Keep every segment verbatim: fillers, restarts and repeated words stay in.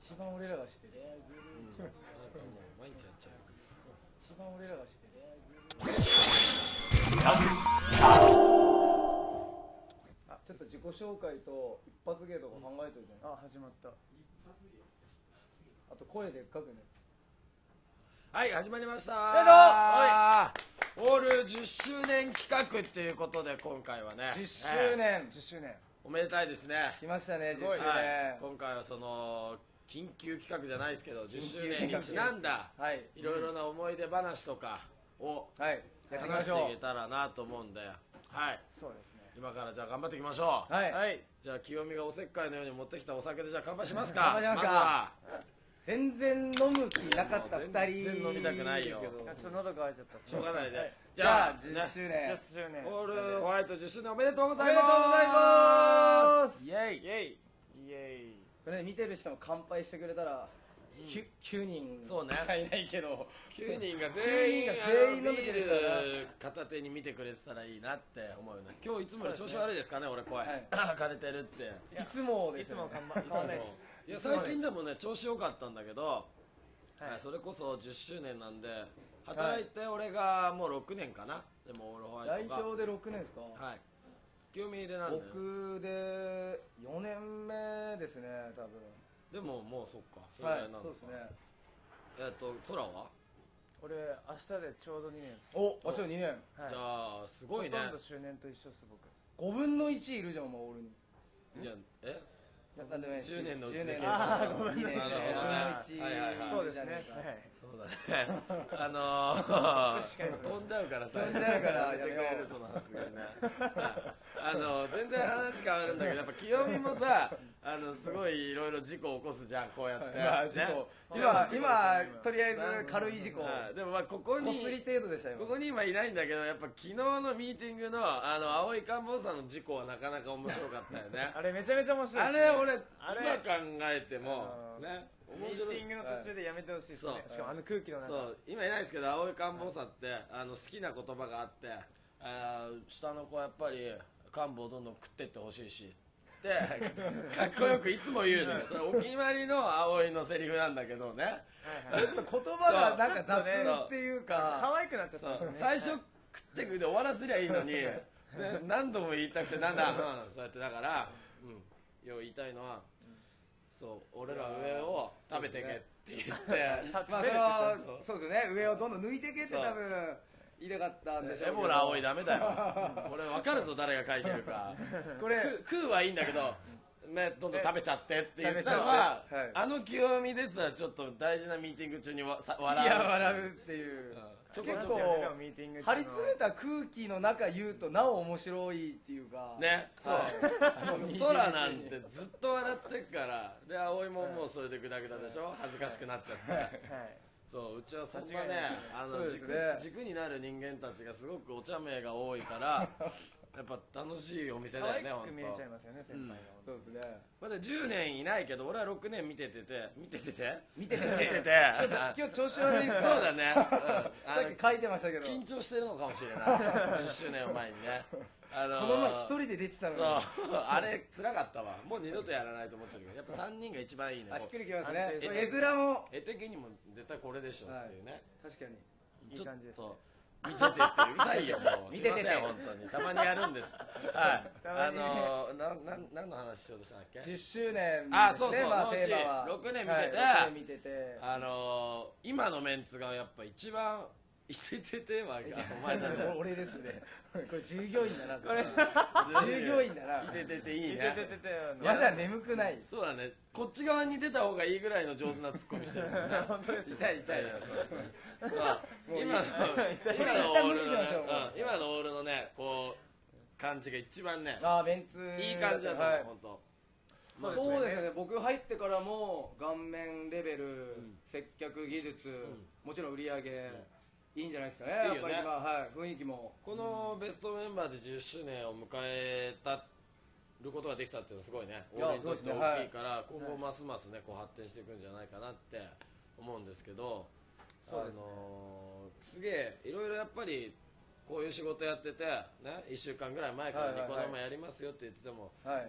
一番俺らがしてる、 うん、なんかもう毎日やっちゃう。 一番俺らがしてる。あ、ちょっと自己紹介と一発芸とか考えといてね。 あ、始まった。 あと声でっかくね。 はい、始まりました。 はい、 オールじゅっしゅうねん企画っていうことで今回はねじゅっしゅうねん、 じゅっしゅうねんおめでたいですね。 来ましたね。じゅっしゅうねん、 はい、今回はその緊急企画じゃないですけどじゅっしゅうねんにちなんだはい、 いろいろな思い出話とかをはいやっていきま話ししょう。 ていけたらなと思うんで、はい、 そうですね。 今からじゃあ頑張っていきましょう。 はい、 はい。 じゃあ清美がおせっかいのように持ってきたお酒でじゃあ乾杯しますか。 乾杯しますか。 まずは全然飲む気なかったふたり全然飲みたくないよですけど、 ちょっと喉乾いちゃった。 しょうがないで、 はいじゃあじゅっしゅうねん、 じゅっしゅうねん。 オールホワイトじゅっしゅうねんおめでとうごおめでざいます。 とうございます。 イエイ。 イエイイエイ。 これね、見てる人も乾杯してくれたら、きゅきゅうにんしそうねかいないけど、 きゅうにんが全員きゅうにんが全員飲あのビめてるからール片手に見てくれてたらいいなって思うよね。今日いつもより調子悪いですかね、俺声、 はい枯れてるって。 いつもでいつすよね。 も変わ変わんないです。 いや最近でもね調子良かったんだけど、 はいはいそれこそじゅっしゅうねんなんで働いて俺がもうろくねんかな。でもオールホワイトが代表でろくねんですか。 はい清美でなんだよ。 僕でよねんめですね、多分。 でももうそっかそれぐはいらいなのか、 そうですね。 えっと空は、 俺明日でちょうどにねんです。 お、あ、そうにねん。 はい。 じゃあすごいね。 ほとんど周年と一緒です僕。 ごぶんのいちいるじゃん、もう俺に。 いやえなんでもないじゅうねんのうちじゅうねんで計算したのうちにねんなるほどねごぶんのいちはいはいはいそうですね。はい。 そうだねあのー、 確かに飛んじゃうからさ飛んじゃうからやめてくれるその発言ねあの全然話変わるんだけどやっぱ清美もさあのすごいいろいろ事故起こすじゃんこうやって、 まあ事故、 ね今今とりあえず軽い事故、 はいでもまあここにこすり程度でしたよ。 ここに今いないんだけどやっぱ昨日のミーティングのあの青い官房さんの事故はなかなか面白かったよねあれめちゃめちゃ面白いあですね。 れ俺あれ今考えてもあのねミーティングの途中でやめてほしいですね。 そうしかもあの空気の中。 そう今いないですけど青い官房さんってあの好きな言葉があってあー下の子はやっぱり官房をどんどん食ってってほしいしでかっこよくいつも言うのよそれお決まりの青いのセリフなんだけどねはいはい。 ちょっと言葉がなんか雑っていうか、 可愛くなっちゃったんそうですよね。 最初食ってくで終わらせりゃいいのにで何度も言いたくてなんだ、うん、そうやってだからうんよう言いたいのはそう俺ら上を食べてけって言ってたまあ食べるってそのそうですよね、上をどんどん抜いてけって多分言いたかったんでしょうけど、 エボラ青いダメだよ俺分かるぞ誰が書いてるかこれ食う食うはいいんだけどねどんどん食べちゃってって言ったのは、 食べちゃってはいあの清美ですらちょっと大事なミーティング中にわさい笑うや笑うっていう、 ちょこ結構ちょこでもミーティング中の張り詰めた空気の中言うとなお面白いっていうかねそう、 はいあのミーティング中に空なんてずっと笑ってっからで葵ももうそれでグダグダでしょ恥ずかしくなっちゃってはい。 そううちはそんな間違いないねあのそうです軸ね軸になる人間たちがすごくお茶目が多いからやっぱ楽しいお店可愛だよねく見えちゃい本ますよね先輩が。 そうですね、 当まだじゅうねんいないけど俺はろくねん見ててて見ててて見てて見ててて今日調子悪いっすそうだね、うん、 さっき書いてましたけど、 緊張してるのかもしれないじゅっしゅうねんを前にねあのーこの前一人で出てたのそうにあれ辛かったわもう二度とやらないと思ってるけどやっぱさんにんが一番いいねあしっくりきますね安定絵面も絵的にも絶対これでしょっていうね、 確かにいい感じですねちょっと見ててってうるさいよもう見てててすいません本当にたまにやるんですはいたまにねあのー、なな何の話しようとしたんだっけじゅっしゅうねんあそうそうまあのうちテーマはろくねん見ててはいろくねん見ててあのー、今のメンツがやっぱ一番いてててはお前だね俺ですねこれ従業員だなこれ従業員だないててていい見ねててててまだ眠くないそうだねこっち側に出た方がいいぐらいの上手なツッコミしてるもんね本当です。 痛い痛いそうそうまあもういい今の今のオ一旦無ールの視しましょううん今のオールのねこう感じが一番ねあーメンツいい感じだと思はいう本当そうですね、僕入ってからも顔面レベル、接客技術、もちろん売り上げ、いいんじゃないですかね、やっぱり今、はい、雰囲気も。 このベストメンバーでじゅっしゅうねんを迎えたることができたっていうのはすごいねいや俺にとってそうですね大きいから今後ますますねこう発展していくんじゃないかなって思うんですけどそうですねあのーすげえいろいろやっぱりこういう仕事やっててねいっしゅうかんぐらい前からニコ生やりますよって言っててもはい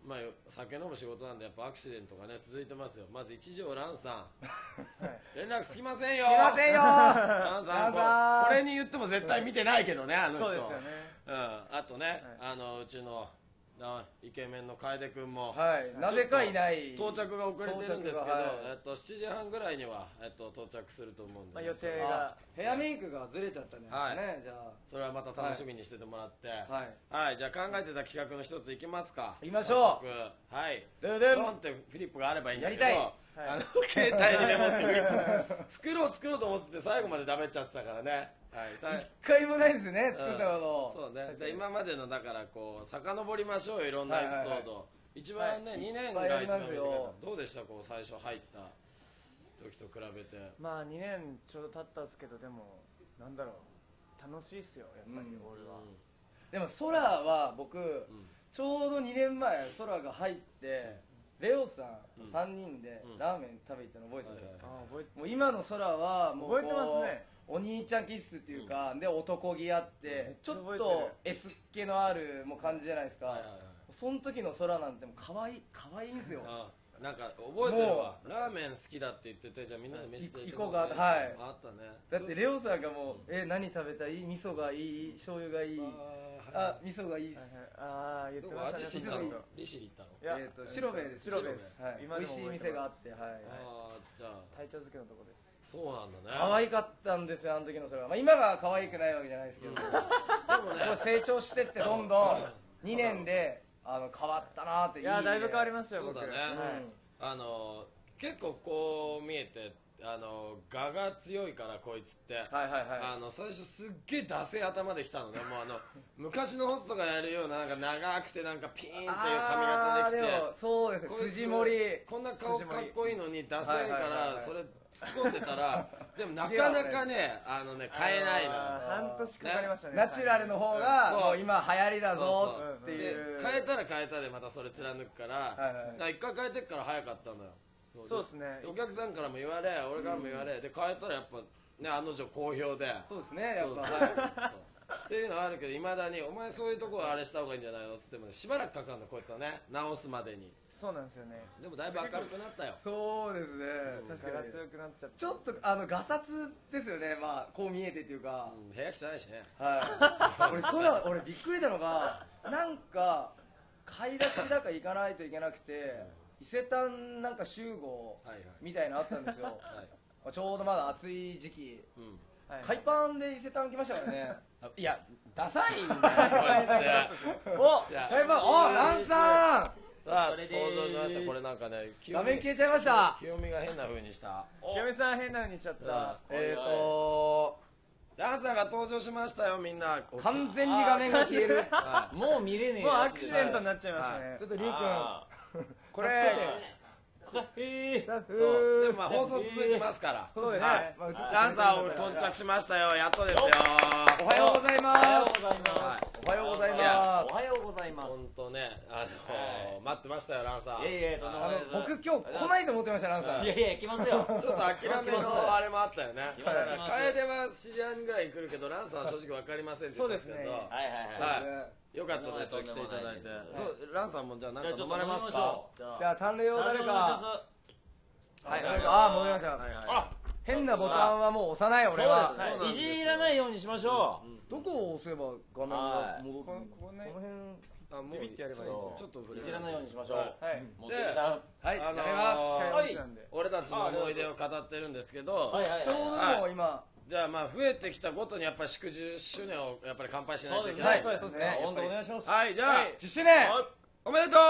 まあ酒飲む仕事なんでやっぱアクシデントがね続いてますよ。まず一条蘭さん連絡つきませんよ。 すいませんよ蘭さん、 蘭さんこれに言っても絶対見てないけどね、あの人。 そうですよね。 うん、あとね、あのうちのなイケメンの楓君も、 はいなぜかいない到着が遅れてるんですけど、 到着がはいえっと、しちじはんぐらいには、えっと、到着すると思うんで、 まあ予定あがヘアメイクがずれちゃったんですかね、じゃそれはまた楽しみにしててもらって、 はいはい、じゃあ考えてた企画の一ついきますか。 行きましょう。 早速はいででドンってフリップがあればいいんだけど、 やりたいあの携帯にメモってフリップ作ろう作ろうと思ってて最後までダメっちゃってたからね。はい、さあ一回もないですね作ったうんこそうね。 確かにで今までのだからこう遡りましょうよ、いろんなエピソード。 はいはいは一番ね、 はいにねんいっぱいありが一番ますよ短いからどうでしたこう最初入った時と比べて。 まあにねんちょうど経ったんですけど、でもなんだろう、楽しいっすよやっぱりうん俺は。 でも空は僕ちょうどにねんまえ空が入ってレオさんとさんにんでうんラーメン食べ行ったの覚えてる、 はいはいあ覚えもう今の空はもうこう覚えてますね。 お兄ちゃんキッスっていうか、で男気あってめっちちょっゃ覚えてると S っ気のあるもう感じじゃないですか、 はいはいはいその時の空なんてもう可愛い可愛いんですよ。 あなんか覚えてるわ。ラーメン好きだって言ってて、じゃあみんなで飯連れて行こうかねはいあったね。 だってレオさんがもう「え何食べたい？味噌がいい？醤油がいい？あ味噌がいいっす」 ああ言っどこてましたね。 味知ったのそうそう？ 利尻行ったの？ いやえっと白兵衛です。 白兵衛ですはい、 今でも美味しい店があって、はい、 ああじゃあ鯛茶漬けのとこです。 そうなんだね。 可愛かったんですよあの時のそれは、まあ、今が可愛くないわけじゃないですけど、 でもねもう成長してってどんどんにねんであの変わったなーっていいいやだいぶ変わりまましたよ僕。 そうだねはいあの結構こう見えてあの我が強いからこいつって、 はいはいはいあの最初すっげえダセい頭できたのね。もうあの昔のホストがやるようななんか長くてなんかピーンっていう髪型できて、 あーでもそうですねこいつ筋盛りこんな顔かっこいいのにダサいかはいはいはいはいらそれ突っ込んでたらでもなかなかねあのね変えないのよ。 あー半年かかりましたね。 ナチュラルの方がそうもう今流行りだぞそうそうってでいう変えたら変えたでまたそれ貫くから、 はいはいだから一回変えてっから早かったのよ。 そうですね。 お客さんからも言われ俺からも言われ、で変えたらやっぱね案の定好評でそうですねやっぱそうはいそうっていうのはあるけどいまだにお前そういうとこはあれした方がいいんじゃないのっつってもねしばらくかかるのこいつはね直すまでに。 そうなんですよね。 でもだいぶ明るくなったよ。 そうですね確かに確かが強くなっちゃって。 ちょっとあのガサツですよねまあこう見えてっていうか、 うん部屋汚いしね。 はい俺空俺びっくりしたのがなんか買い出しだから行かないといけなくて伊勢丹なんか集合はいはいみたいなのあったんですよはいちょうどまだ暑い時期うんはい海パンで伊勢丹来ましたからねあいやダサいんだよこいつ。 おいや海パンあランさんさあ登それでーす場しました。これなんかね清画面美消えちゃいました清美が変な風にした。 清美さん変な風にしちゃった。 えーとランさんが登場しましたよみんな。 完全に画面が消えるはもう見れねえもうアやつでクシデントになっちゃいましたねちょっ。とりゅうくんあこれーさへスタッい。そうでフもまあ放送続いてますから。 そうですねはいまあ映ってるランさん到着しましたよやっとですよ。 おはようございまおはようすございまおはようございいますおはようございます本当ねあのはい待ってましたよランさん。 いやいやとんでもすあのないです僕今日来ないと思ってましたランさんいやいや来ますよちょっと諦めのあれもあったよね。 来ます来ます楓はしちじはんぐらいに来るけどランさんは正直わかりませんって言ったんですけど。 そうですねはいはいはいはいよかったです来ていただいて。 とんでもないですどうランさんもじゃあ何かじゃあちょっと飲まれますか。 飲みましょうじゃあ淡麗を誰かはい誰かあ戻りましたはいはいあ変なボタンはもう押さない俺はそうですそうなんですよいじらないようにしましょうどこを押せば画面が戻るこここねこの辺あもうビビってやればいいそうちょっと触れいじらないようにしましょうはいはいモテるさんはいやあのめますーはいなんで俺たちの思い出を語ってるんですけど、 はいはいちょうはいどもう今じゃあまあ増えてきたごとにやっぱり祝じゅっしゅうねんをやっぱり乾杯しないといけはないい。 そうですね温度お願いしますはいじゃあ、 はいじゅっしゅうねんおめでとう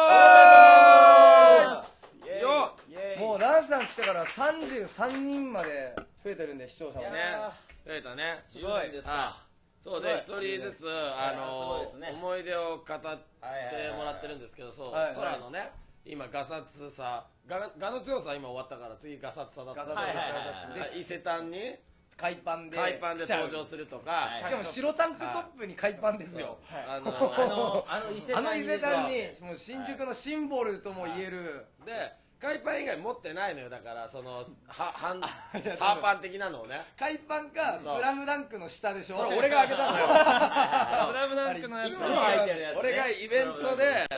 イエーイよっイエーイもうランさん来てからさんじゅうさんにんまで増えてるんで視聴者もいやね増えたね。 すごいですかそうで一人ずつあのすごいですね思い出を語ってはいもらってるんですけど、そうはい空のね今ガサツさガガの強さは今終わったから次ガサツさだった。 ガサツはいはいはいで伊勢丹に海パンで海パンで来ちゃう登場するとか、 はいしかも白タンクトップに海パンですよあのあのあの伊勢あの伊勢丹にですわ丹にもう新宿のシンボルとも言えるで海パン以外持ってないのよだからそのはハンいやハーパン的なのをね。 海パンかスラムダンクの下でしょそれ俺が開けたのよ。 スラムダンクのやついつも入ってるやつね俺がイベントでそう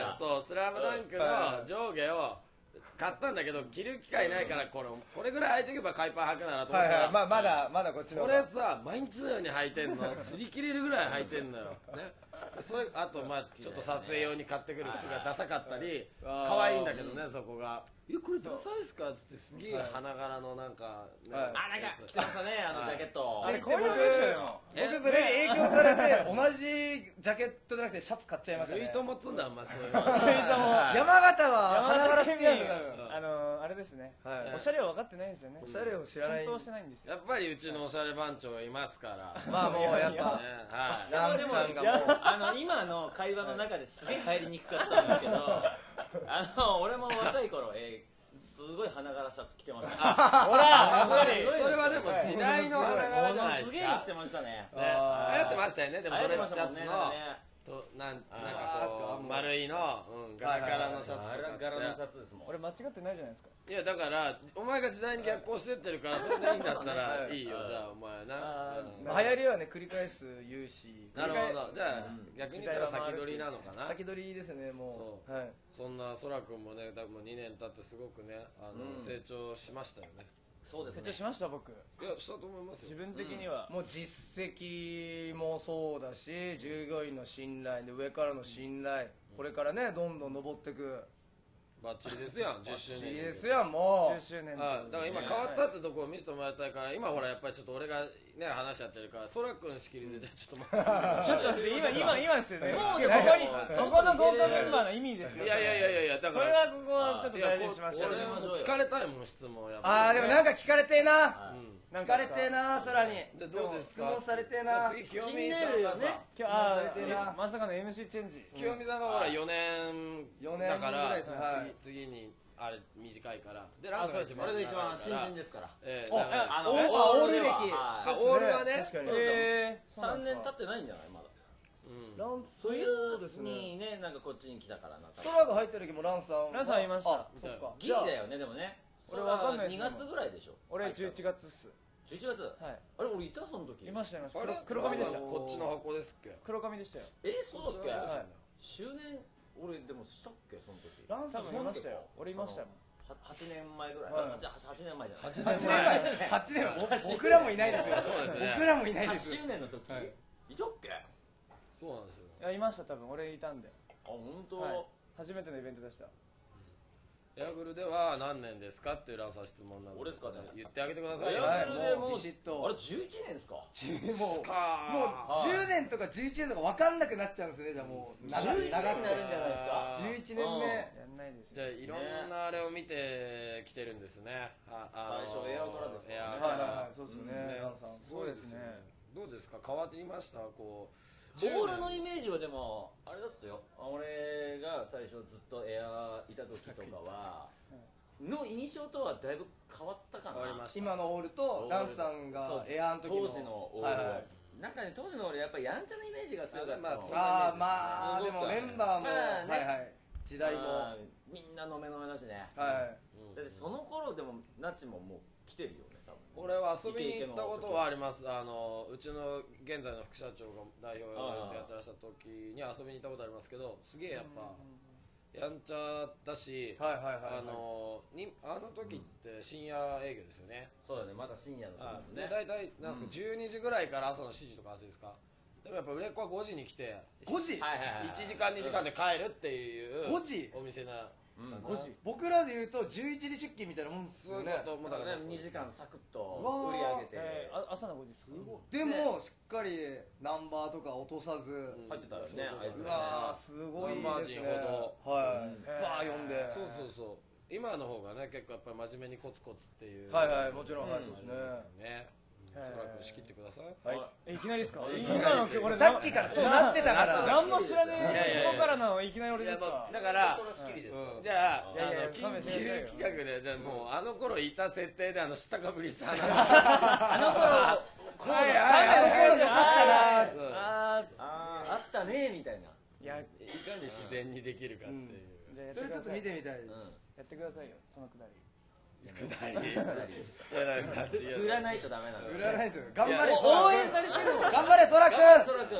スラムダンクの上下を買ったんだけど着る機会ないからこれこれぐらい履いておけば海パン履くならと思ったら、 はいはい、まあまだまだこっちのこれさ毎日のように履いてんの擦り切れるぐらい履いてんのよ、ね、それあとまあちょっと撮影用に買ってくる服がダサかったり可愛いんだけどねそこが「いやこれダサいっすか?」っつってすげえ花柄のなんか、ね、 はいあ、なんか着てましたね、あのジャケット。 あれこういう僕のでしたよ僕それに影響されて同じジャケットじゃなくてシャツ買っちゃいましたね。 ルイともつんだあんまそういうの山形は花柄好きなんですよ多分。 あのあれですね、 はいおしゃれは分かってないんですよね。 おしゃれを知らない。 浸透してないんですよ。 やっぱりうちのおしゃれ番長がいますからまあもうやっねぱはいランでもさんがもうあの今の会話の中ですげえ入りにくかったんですけど、あの俺も若い頃、えーすごい花柄シャツ着てました。 ほらそれはでも時代の花柄じゃないですすげえの着てかましたね。 ね流行ってましたよねでもドレスシャツの流行ってましたもんねとなんなんあかこう丸いの、うん、ガラガラのシャツとかあってれ柄のシャツですもん。 俺間違ってないじゃないですか。 いやだからお前が時代に逆行してってるからそれでいいんだったらいいよじゃあお前な、 あうん流行りはね繰り返す言うしなるほどじゃあうん逆に言ったら先取りなのかな先取りですねもう。 そうはい。 そんなそらくんもね多分にねん経ってすごくねあの、 うん成長しましたよねそうですね成長。しました僕。 いやしたと思いますよ自分的には。 もう実績もそうだし従業員の信頼で上からの信頼、これからねどんどん上っていくバッチリですやんじゅっしゅうねんいいですやんもじゅっしゅうねんはい、だから今変わったってとこを見せてもらいたいから今ほらやっぱりちょっと俺がね話しちゃってるからそらくん仕切りでじゃあちょっと待ってちょっと待って今今今ですよね。 もうここねにそうここの豪華メンバーの意味ですよ。 いやいやいやいやいやだからそれはここはちょっといや大事にしましょう。 俺も聞かれたいもん質問やっああでもなんか聞かれてえな、 はいうんなん聞かれてえなさらにでどうですか質問されてえな。 次清美さんがさ今日あされてるなーまさかの エムシー チェンジ。 清美さんがほらよねんよねんだからぐらいですねはい次次にあれ短いからでランが一番俺が一番長い新から人ですから。 ええおだからあのおオールではオール歴はあオールはね確かにそうえー三年経ってないんじゃないまだ。 うんランそういそうですうね。 にねなんかこっちに来たからな。 空が入った時もランさんはランさんいましたあそっかギリだよねでもね。 俺わかんないですにがつぐらいでしょ。 俺じゅういちがつっす。 じゅういちがつ。 はい。 あれ俺いたその時。 いましたいました。 あれ黒黒髪でした。 こっちの箱ですっけ黒髪でしたよ。 えそうだっけ？ はい周年俺でもしたっけその時。 ランさん多分いましたよ。俺いましたよ。 ははちねんまえぐらい。 はいあじゃあはちねんまえじゃない。 八はちねんまえはちねんお僕らもいないですよそうですね僕らもいないはちですしゅうねんの時。 はいいたっけ？あそうなんですよいやいました多分俺いたんで。 本当。 はい。初めてのイベントでした。 エアグルでは何年ですかっていうランさん質問なので俺ですかね言ってあげてくださいよはいエアグルでもうビシッとあれじゅういちねんですか？ もうかもうじゅうねんとかじゅういちねんとか分かんなくなっちゃうんですねじゃあもうじゅういちねんになるんじゃないですか？ じゅういちねんめやんないですじゃあよ。 いろんなあれを見てきてるんですねああの最初エアトラですもんねエアはいはいはいそうですよねねランさんそうですねどうですか変わっていましたこうボールのイメージはでもあれだったよ。俺が最初ずっとエアいた時とかはの印象とはだいぶ変わったかな。 変わりました今のオールとランさんがエアーの時の当時のオール、 はいはいなんかね当時の俺やっぱやんちゃなイメージが強かったの。 まあああまあですごくもメンバーもまあねはいはい時代もあーみんな飲め飲めだしね。 はうんだってその頃でもナチももう来てるよね多分。 俺は遊びに行ったことはありますあのうちの現在の副社長が代表をやってらっしゃった時に遊びに行ったことありますけどすげえやっぱやんちゃだしいはいはいはいあのにあの時って深夜営業ですよねそうだねまだ深夜のあ時ね。 で大体なんですかじゅうにじぐらいから朝のしちじとかはちじですかでもやっぱ売れっ子はごじに来てごじはいはいはい。 いちじかんにじかんで帰るっていうごじお店なうんごじ。 僕らで言うとじゅういちじ出勤みたいなもんですそういうよねこともうだからだからねにじかんサクッとうわー売り上げてえーあ朝のごじですか。 でもしっかりナンバーとか落とさずうん入ってたよねあいつうねわーすごいですねナンバー陣ほどはいうんバー読んでそうそうそう今の方がね結構やっぱり真面目にコツコツっていうはいはいもちろんうんはいそうですねねそはいらくん仕切ってくださいはいえいきなりですか。 いき今なりの俺さっきからそうなってたから何も知らねいやいやいやえとこからのいきなり俺ですか。 だからそれは仕切りですうんじゃあいやいやあの緊勘弁してくださいよ急企画でじゃあもうあの頃いた設定であの知ったかぶりした話あの頃はいあの頃よかったなうんああーあったねみたいな。 ーいやいかに自然にできるかっていうじゃあやっそれちょっとてください。 見てみたいうん。 やってくださいよそのくだり。 くだりいやなんかいや振らないとダメなの。 売らないと頑張れおそらくん応援されてるの。 頑張れそらくん頑張れそらくん。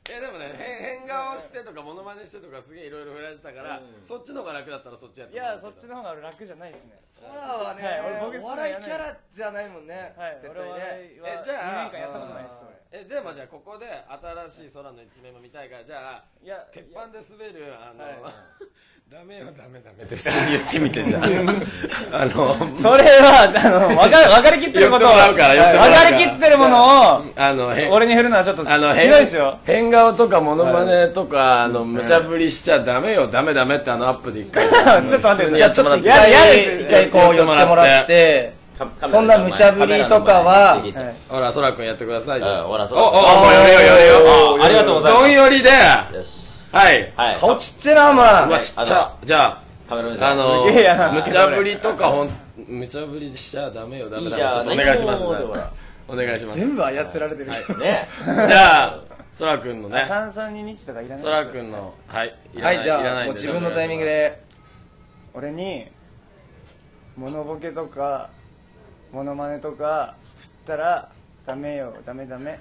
えでもね変変顔してとかモノマネしてとかすげえいろいろ振られてたから、そっちの方が楽だったらそっちやっていやそっちの方が楽じゃないですね。 ソラはね、 はい俺僕お笑いキャラじゃないもんね、 はい絶俺は対ね。 えじゃあにねんかんやったことないです俺。 えでもじゃあここで新しい空の一面も見たいから、じゃあいや鉄板で滑るあの、 はいダメよダメダメって普通に言ってみてじゃああのそれはあの分か分かりきってることを言ってもらうから言ってもらうから分かりきってるものをあのへ俺に振るのはちょっとひどあのいですよ。 変顔とかモノマネとか、あの無茶ぶりしちゃダメよダメダメってあのアップで一回ちょっと待ってじゃあちょっと一いやいや回です一回こう寄ってもらってそんな無茶ぶりとかはほらそらくんやってくださいじゃあほらそおおらおやるよやるよありがとうございますどんよりでよしはいはい顔ちっちゃなおう前わちっちゃじゃあカメラ目線あのすげえやな無茶ぶりとかほん無茶ぶりしちゃダメよダメいいじゃんダメちょっとお願いします何もほらお願いします全部操られてるねじゃあそらくんのね三三二日とかいらないですそらくんのはいいらないはいじゃいらないんであもう自分のタイミングで俺にモノボケとかモノマネとか振ったらダメよダメダメ。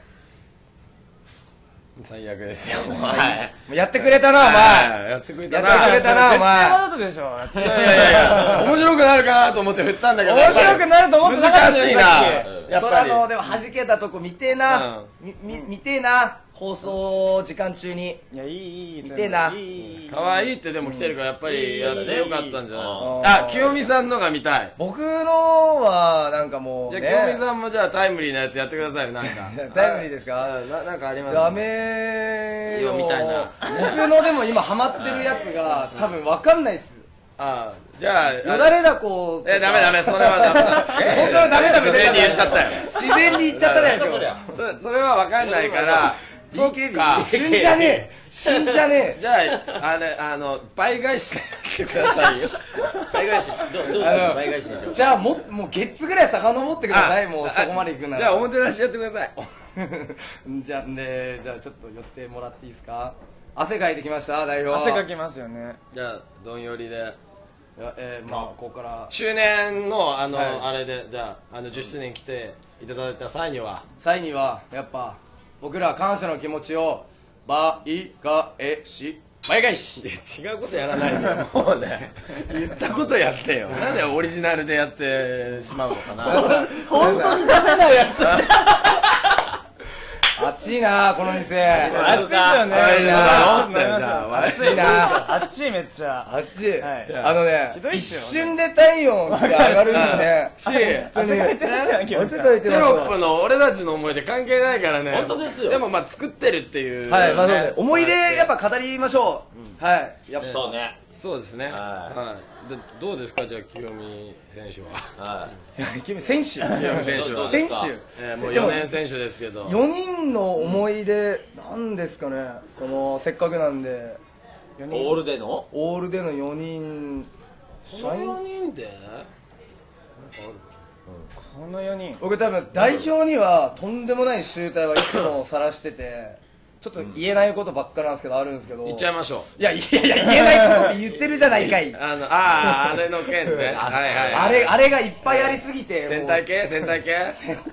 最悪ですよはいもうやってくれたなお前はいやってくれたなやってくれたなお絶対前わざとでしょ。 いやいやいや面白くなるかなと思って振ったんだけど面白くなると思ってなかった難しいなさっやっぱりそれあのでも弾けたとこ見てえなみみ見てえな放送時間中にいやいいいい見てえないいいい可愛いってでも来てるからやっぱりやってよかったんじゃないうんあ清美さんのが見たい僕のはなんかもうじゃあね清美さんもじゃあタイムリーなやつやってくださいよなんかタイムリーですかうんななんかありますダメよみたいな僕のでも今ハマってるやつが多分わかんないっすあじゃあよだれだこうえダメダメそれはダメえ本当はダメダメ自然に言っちゃったよ自然に言っちゃったじゃないですかそりゃそれそれは分かんないからそっか死んじゃねえ死んじゃねえじゃああれあの倍返ししてくださいよ倍返しどどうする倍返しでしょじゃあももうゲッツぐらい遡ってくださいあもうそこまで行くならじゃあおもてなしやってくださいじゃあねじゃあちょっと寄ってもらっていいですか汗かいてきました代表汗かきますよね。 じゃあどんよりでいやえー、まあここから周年のあの、 はいあれでじゃああのじゅっしゅうねん来ていただいた際には際にはやっぱ僕ら感謝の気持ちを倍返し倍返しいや違うことやらないでもうね言ったことやってよなんでオリジナルでやってしまうのかな本当にダメなやつ暑いなこの店暑いですよね。 暑いなちょっと飲みますじゃあ暑いな暑いめっちゃ。 暑い、 はいあのねひどいっ一すよ瞬で体温が上がるんですねし汗かいてますよね。 汗かいてテますロップの俺たちの思い出関係ないからね本当ですよでもまあ作ってるっていうはい、まあそうねね思い出やっぱ語りましょう、はいやっぱそうねそうですねはいはいでどうですかじゃあ清美選手ははい君選手清美選手はどう選ですか手えーもうよねん選手ですけどよにんの思い出なんですかねこのせっかくなんでよオにんールでのオールでのよにんこのよにんでこのよにん。 僕多分代表にはとんでもない集大はいつも晒しててちょっと言えないことばっかなんですけどあるんですけど言っちゃいましょういやいやいや言えないことって言ってるじゃないかいあのあああれの件ねはいはいはいあれあれがいっぱいありすぎて戦隊系戦隊系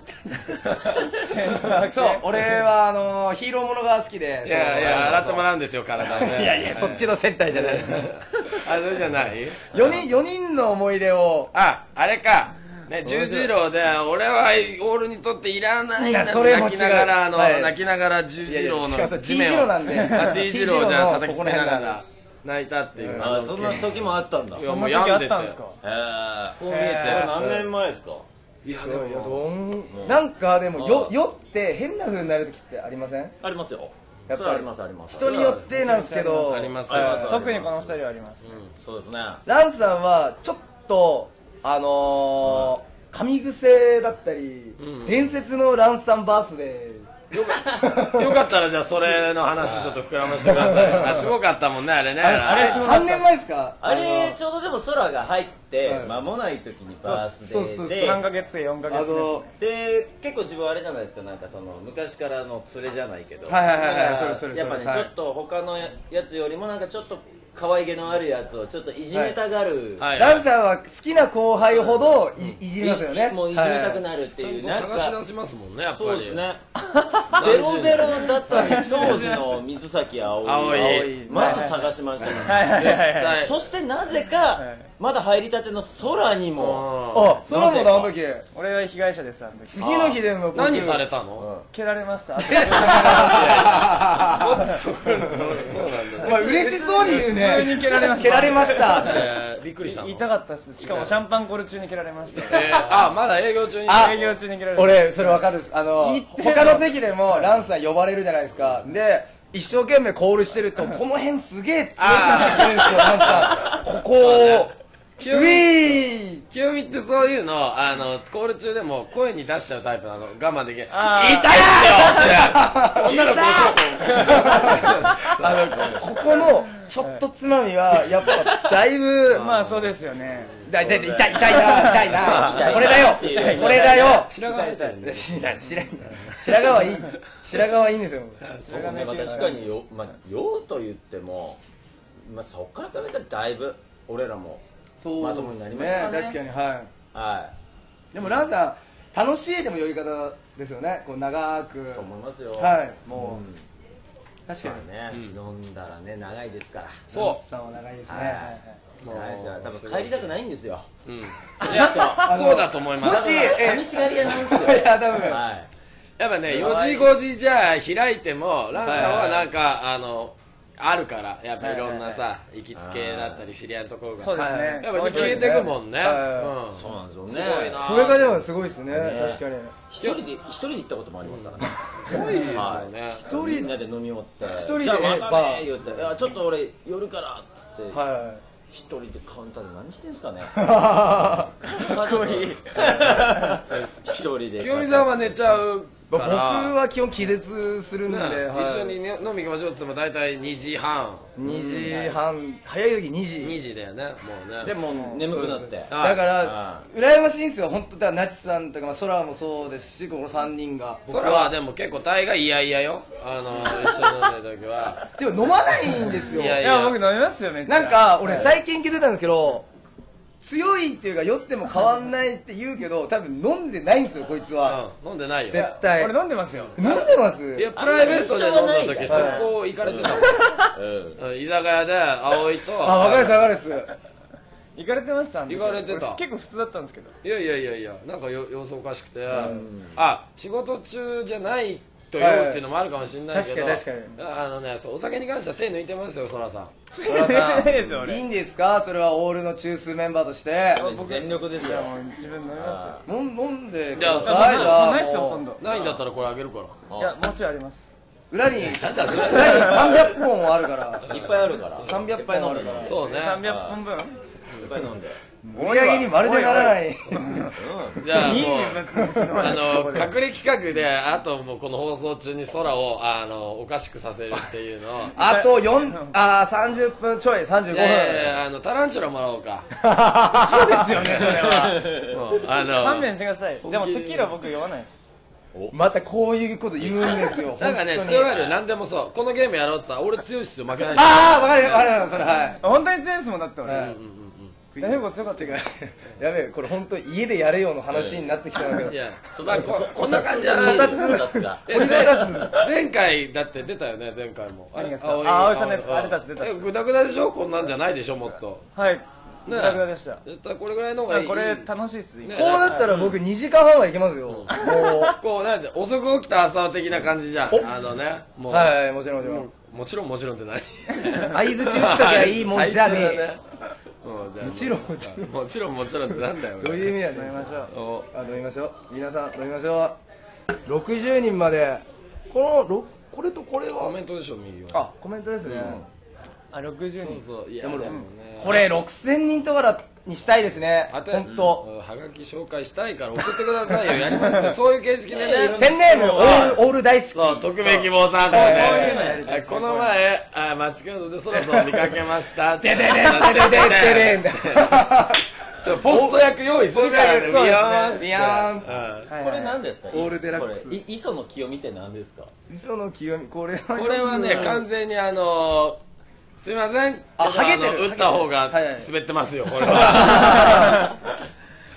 そう俺はあのヒーローものが好きでいやいや洗ってもうらうんですよ体をねいやいやそっちの戦隊じゃないあそれじゃないよにんよにんの思い出をああれかね十字路で俺はオールにとっていらないいやなそれも違う泣きながらあのはい泣きながら十字路いやいやしかもそれの T 字路なんであ T 字路をじゃあ叩きつけながここら辺ら泣いたっていうあそんな時もあったんだいやそんな時あもう病んでってたんですか。 えーこう見えてへー何年前ですかいやいやいやどんうなんかでもよあ酔って変な風になる時ってありませんありますよやっぱりそれはありますあります人によってなんですけどありますあります特にこの二人はあります。 そうですねランさんはちょっとあのー噛み癖だったりうん伝説のランさんバースデよかよかったらじゃあそれの話ちょっと膨らましてくださいあすごかったもんねあれねーあれさんねんまえですかあれちょうどでも空が入ってはい間もない時にバースデそうそうそうーで三ヶ月よんかげつですね。 で結構自分あれじゃないですかなんかその昔からの連れじゃないけどはいはいはいはいだからそれそれそれやっぱねはいちょっと他のやつよりもなんかちょっと可愛げのあるやつをちょっといじめたがる、 はいランさんは好きな後輩ほどいいじりますよねいもういじめたくなるってちゃんというなんか探し出しますもんねやっぱりそうですねベロベロだったね当時の水崎あおい青いまず探しましたねはいはいはいはいそしてなぜかまだ入りたての空にもあ空もだあの時俺は被害者ですあの時次の日でも僕何されたの？ 蹴られましたそうなんだ。 お前嬉しそうに言うね普通に蹴られました蹴られましたえーびっくりしたの？ 痛かったっすしかもシャンパンコール中に蹴られましたえーあまだ営業中に。 あ営業中に蹴られまし俺それ分かるっすあの言って他の席でもランさん呼ばれるじゃないですかで一生懸命コールしてるとこの辺すげえ強くなってくるんですよランさんここをウィーン清美ってそういうのあのコール中でも声に出しちゃうタイプなの我慢できないあー痛いっすよって女の子もちろんあのここのちょっとつまみはやっぱだいぶまあそうですよね痛い痛い痛い痛いな痛いなこれだよこれだよ白髪みたいに知ら知ら白髪はいい白髪はいいんですよそうね、まあ、確かによ、まあ、用と言っても、まあ、そっから比べたらだいぶ俺らもそうまともになりましたね確かにははいでもランさん楽しいでも呼び方ですよねこう長くいと思いますよはいもう、 うん確かにね、 うん飲んだらね長いですからそうランさんは長いですね、 はい長いですから多分帰りたくないんですようんいやそうだと思いますもしえ寂しがり屋なんですよいや多分、 はいやっぱねよじごじじゃあ開いてもランさんはなんかあのあるからやっぱいろんなさ行きつけだったり知り合いのところがそうですねやっぱ消えてくもんねはうんそうなんですよねすごいなそれがでもすごいですねね確かに一人で一人で行ったこともありますからねすごいですよはいね一人みんなで飲み終わって一人でじゃあまたバーね言っていやちょっと俺寄るからっつっては一人でカウンターで何してんすかねいかっこいい一人で清美さんは寝ちゃうか僕らは基本気絶するんで、 ねはい一緒にね飲み行きましょうっつっても大体にじはんにじはん早い時にじにじだよねもうねでも眠くなってあだからあ羨ましいんですよ本当だからなちさんとかまあ空もそうですしこのさんにんが僕それはでも結構大概いやいやよあの一緒に飲んでる時はでも飲まないんですよいやいや僕飲みますよめっちゃなんか俺最近気づいたんですけど強いっていうか酔っても変わんないって言うけど多分飲んでないんですよこいつはうん飲んでないよ絶対俺飲んでますよ飲んでますいやプライベートで飲んだ時そ一緒はないこ行かれてたもんうんうん居酒屋で葵とあ分かるです分かるです行かれてましたあの時行かれてた俺結構普通だったんですけどいやいやいやいやなんかよ様子おかしくてあ仕事中じゃないと酔うっていうのもあるかもしれないけどはい確かにあのねそうお酒に関しては手抜いてますよそらさんそらさないですよ俺んいいんですかそれはオールの中枢メンバーとして全力ですよいやもう自分飲みますよ飲ん飲んでくいやださいじゃあないっすよもうほとんどないんだったらこれあげるからいやもうちょいあります裏になんだそれ裏にさんびゃっぽんあるからいっぱいあるからさんびゃっぽんあるからそうねさんびゃっぽんぶんいっぱい飲んで売り上げにまるでならないじゃあもういいねあの隠れ企画であともうこの放送中に空をあのおかしくさせるっていうのをあとよんあーさんじゅっぷんちょいさんじゅうごふんいやいやいやあのタランチュラもらおうかそうですよねそれはもうあの勘弁してくださいでもテキーラ僕酔わないですまたこういうこと言うんですよなんかね本当に強がるよ何でもそうこのゲームやろうってさ俺強いっすよ負けないっすよああ分かる分かるそれはい本当に強いですもんだって俺はい大丈夫強かったてかやべえこれ本当家でやれよの話になってきたんだけどいやまあここんな感じじゃないこたつこたつがえ鳥のやつ前回だって出たよね前回も何がですか青いあ青井さんのやつ青いあ出たっす出たっすえグダグダでしょこんなんじゃないでしょもっとはいねグダグダでした絶対これぐらいの方がいいこれ楽しいっすねこうなったら僕にじかんはんはいけますよもうこうなんて遅く起きた朝的な感じじゃんあのねもうはいはいもちろんもちろんもちろんもちろんって何相づち打っときゃいいもんじゃねえ最低だねうんもちろんもちろんもちろんもちろんってなんだよどういう意味やね飲みましょうおあ飲みましょう皆さん飲みましょうろくじゅうにんまでこのろこれとこれはコメントでしょ右はあコメントですねあろくじゅうそうにんそういやでもでもねこれろくせんにんとかにしたいですねあと本当うんはがき紹介したいから送ってくださいよやりますよそういう形式でねペンネームオールオール大好きそう匿名希望さんとかはいねこういうのやりたいあこの前あ街角でそろそろ見かけましたででででででででちょポスト役用意するからねそうですねビヨーンってビヨーンうんはいこれ何ですかオールデラックスこれい磯野清美って何ですか磯野清美これはこれはね完全にあのすいませんあけどハゲてるあの打った方がはいはい滑ってますよこれは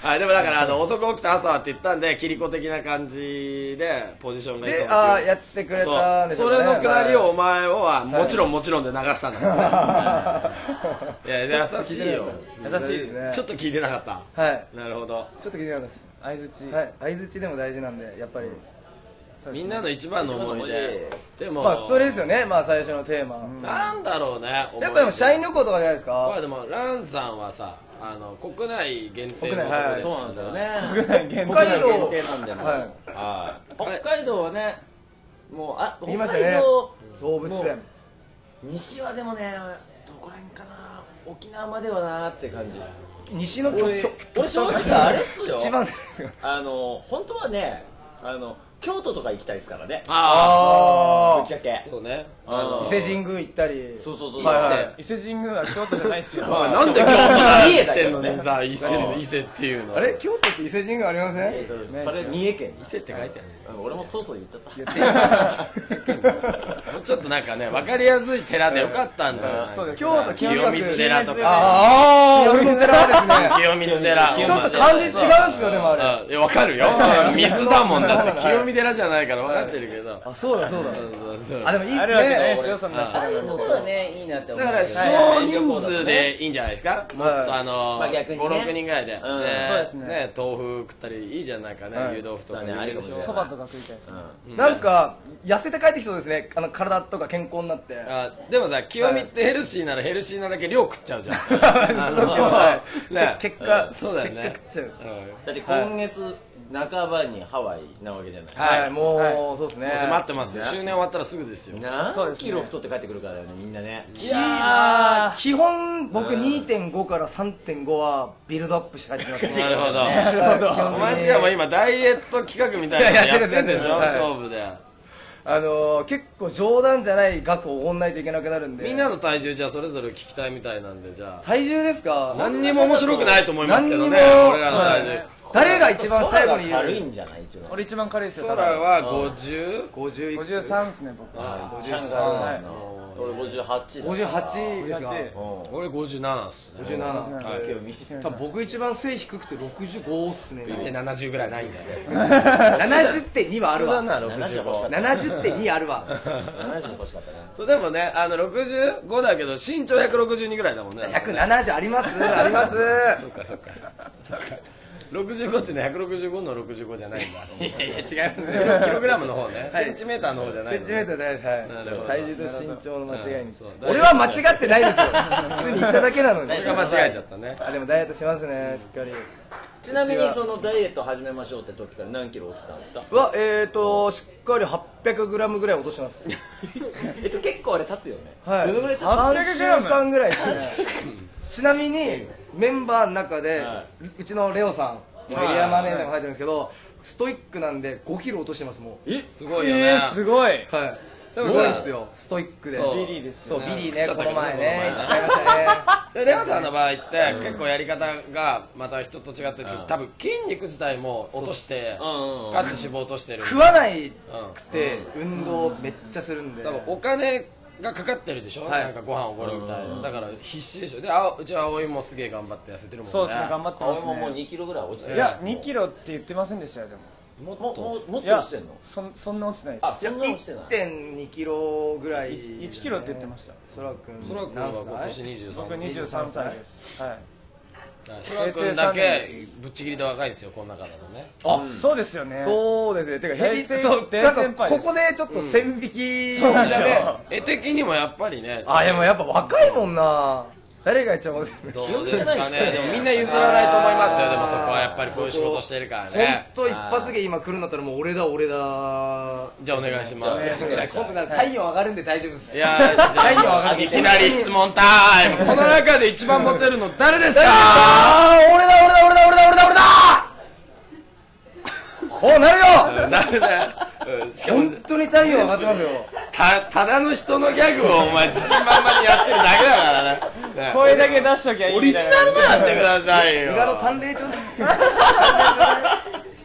はい、でもだからあの遅く起きた朝はって言ったんでキリコ的な感じでポジションがいいで、ああやってくれたんですよね。 それのくだりをお前をはもちろんもちろんで流したんだいや優しいよ。 優しいですね。 ちょっと聞いてなかった。 はいなるほど。 ちょっと聞いてなかったです。 相づちはい、相づちでも大事なんでやっぱり。 みんなの一番の思い出でもまあそれですよね。まあ最初のテーマ。 なんだろうね。 やっぱでも社員旅行とかじゃないですか。 まあでもランさんはさあの国内限定の国内はいそうなんですよね国内限北海道限定なんでもはいはい北海道はねもうあ北言いましたね海道動物園。 西はでもねどこら辺かな沖縄まではなーって感じ西の俺極俺正直あれっすよ一番あの本当はねあの京都とか行きたいですからねああぶっちゃけあそうねあの伊勢神宮行ったり。 そうそうそうはいはい伊勢神宮は京都じゃないですよまあなんで京都から家してんのだけどねにさ伊勢の伊勢っていうのあれ京都って伊勢神宮ありません？ えーとそれ三重県伊勢って書いてあるうん俺もそうそう言っちゃったもうちょっとなんかね分かりやすい寺でよかったんだよそうです京都清清水寺とかああ俺の寺はですね。 清水寺ちょっと漢字違うんすよでもあれ。 あいや分かるよ水だもんだって清水寺じゃないから分かってるけどあそうだそうだ。 そうそうあでもいいっすあるわけないねで。すよそんなああいうところはねいいなって思うだから少人数でいいんじゃないですかもっとあのまあ逆にねごろくにんぐらいでうんねそうですねね豆腐食ったりいいじゃんなんかねはい湯豆腐とかそうだねありかもしれないそばとか食いたいですうんなんか痩せて帰ってきそうですね。あの体とか健康になって。 あでもさ清美ってヘルシーならヘルシーなだけ量食っちゃうじゃんあのはいね結果そうだよね結果食っちゃう。 うんだって今月半ばにハワイなわけじゃないはいはいもうそうですね。 もう待ってますよね周年終わったらすぐですよ何そうですねキロ太って帰ってくるからだよねみんなねいやー基本僕 にてんご から さんてんご はビルドアップして帰ってきますね。 なるほどなるほどお前しかも今ダイエット企画みたいなのやってんでしょいややってる勝負であのー、結構冗談じゃない額をおごんないといけなくなるんで。 みんなの体重じゃあそれぞれ聞きたいみたいなんでじゃあ体重ですか？ 何にも面白くないと思いますけどね何にも俺らの体重誰が一番最後に言軽いう？ んじゃない一番俺一番軽いですよ空は ごじゅう？ ごじゅういくつ？ ごじゅうさんですね僕あごじゅうさん。 はい俺ごじゅうはちだごじゅうはちですか？ ごじゅうはちうん俺ごじゅうななっすねごじゅうなな。 はい多分僕一番背低くてろくじゅうごっすね。 でななじゅうぐらいないんだよねななじゅってんにはあるわ。 なろくじゅうごななじゅってんにあるわ。 ななじゅう欲しかったねそうでもねあのろくじゅうごだけど身長ひゃくろくじゅうにぐらいだもんねひゃくななじゅうありますあります。 そっかそっかそっかろくじゅうごってねひゃくろくじゅうごのろくじゅうごじゃないんだいやいや違います。 キログラムの方ねはいセンチメーターの方じゃないセンチメーターじゃないです。はいなるほど体重と身長の間違いにうんそう。 俺は間違ってないですよ。普通に言っただけなのに。 俺が間違えちゃったねあでもダイエットしますねしっかり。 ちなみにそのダイエット始めましょうって時から何キロ落ちたんですかうわえーとしっかりはっぴゃくグラムぐらい落としてます。 えっと結構あれ経つよねはい。 どのぐらい経つさんしゅうかんぐらいですね。ちなみにメンバーの中ではうちのレオさんもうエリアマネージャーが入ってるんですけどストイックなんでごキロ落としてますもう。 すごいよねえーすごいはい。すごいですよストイックで。 そうビリーですそうよねビリーねこの前ね食っちゃったけどね言っちゃいましたね。 でレオさんの場合って結構やり方がまた人と違ってて多分筋肉自体も落としてうんうんうんかつ脂肪落としてる食わないうんくて運動めっちゃするんで。 多分お金がかかってるでしょ、 はいなんかご飯おごるみたいなだから必死でしょであうちは葵もすげえ頑張って痩せてるもんねそうですね頑張ってます俺ももうねにキロぐらい落ちてるいやにキロって言ってませんでしたよでもももももっいやと落ちてんのそんそんな落ちてないであすいやそんな落ちてないいってんにキロぐらい。 いちキロって言ってましたそらくん。 そらくんは今年にじゅうさん僕にじゅうさんさいですはいそらくんだけぶっちぎりで若いんですよこの中だとねあそうですよねそうですね。てかヘビ大先そう大なんか先輩ですここでちょっと線引きそうなんですよ絵的にもやっぱりねあでもやっぱ若いもんな。誰が一番若いの？ どうですかねでもみんな譲らないと思いますよでもそこはやっぱりこういう仕事してるから本ね当一発芸今来るんだったらもう俺だ俺だ。 じゃあお願いしますいや今度なんか太陽上がるんで大丈夫です。 いや太陽上がるんでいきなり質問タイムこの中で一番モテるの誰ですかあー俺だ俺だ俺だ俺だ俺だ俺だ。こうなるよ。 なんでだようんしかも本当に太陽上がってますよ。 たただの人のギャグをお前自信満々にやってるだけだからねね声だけ出しときゃいいオリジナルみたいななやってくださいよ伊賀の淡麗ちょうだい。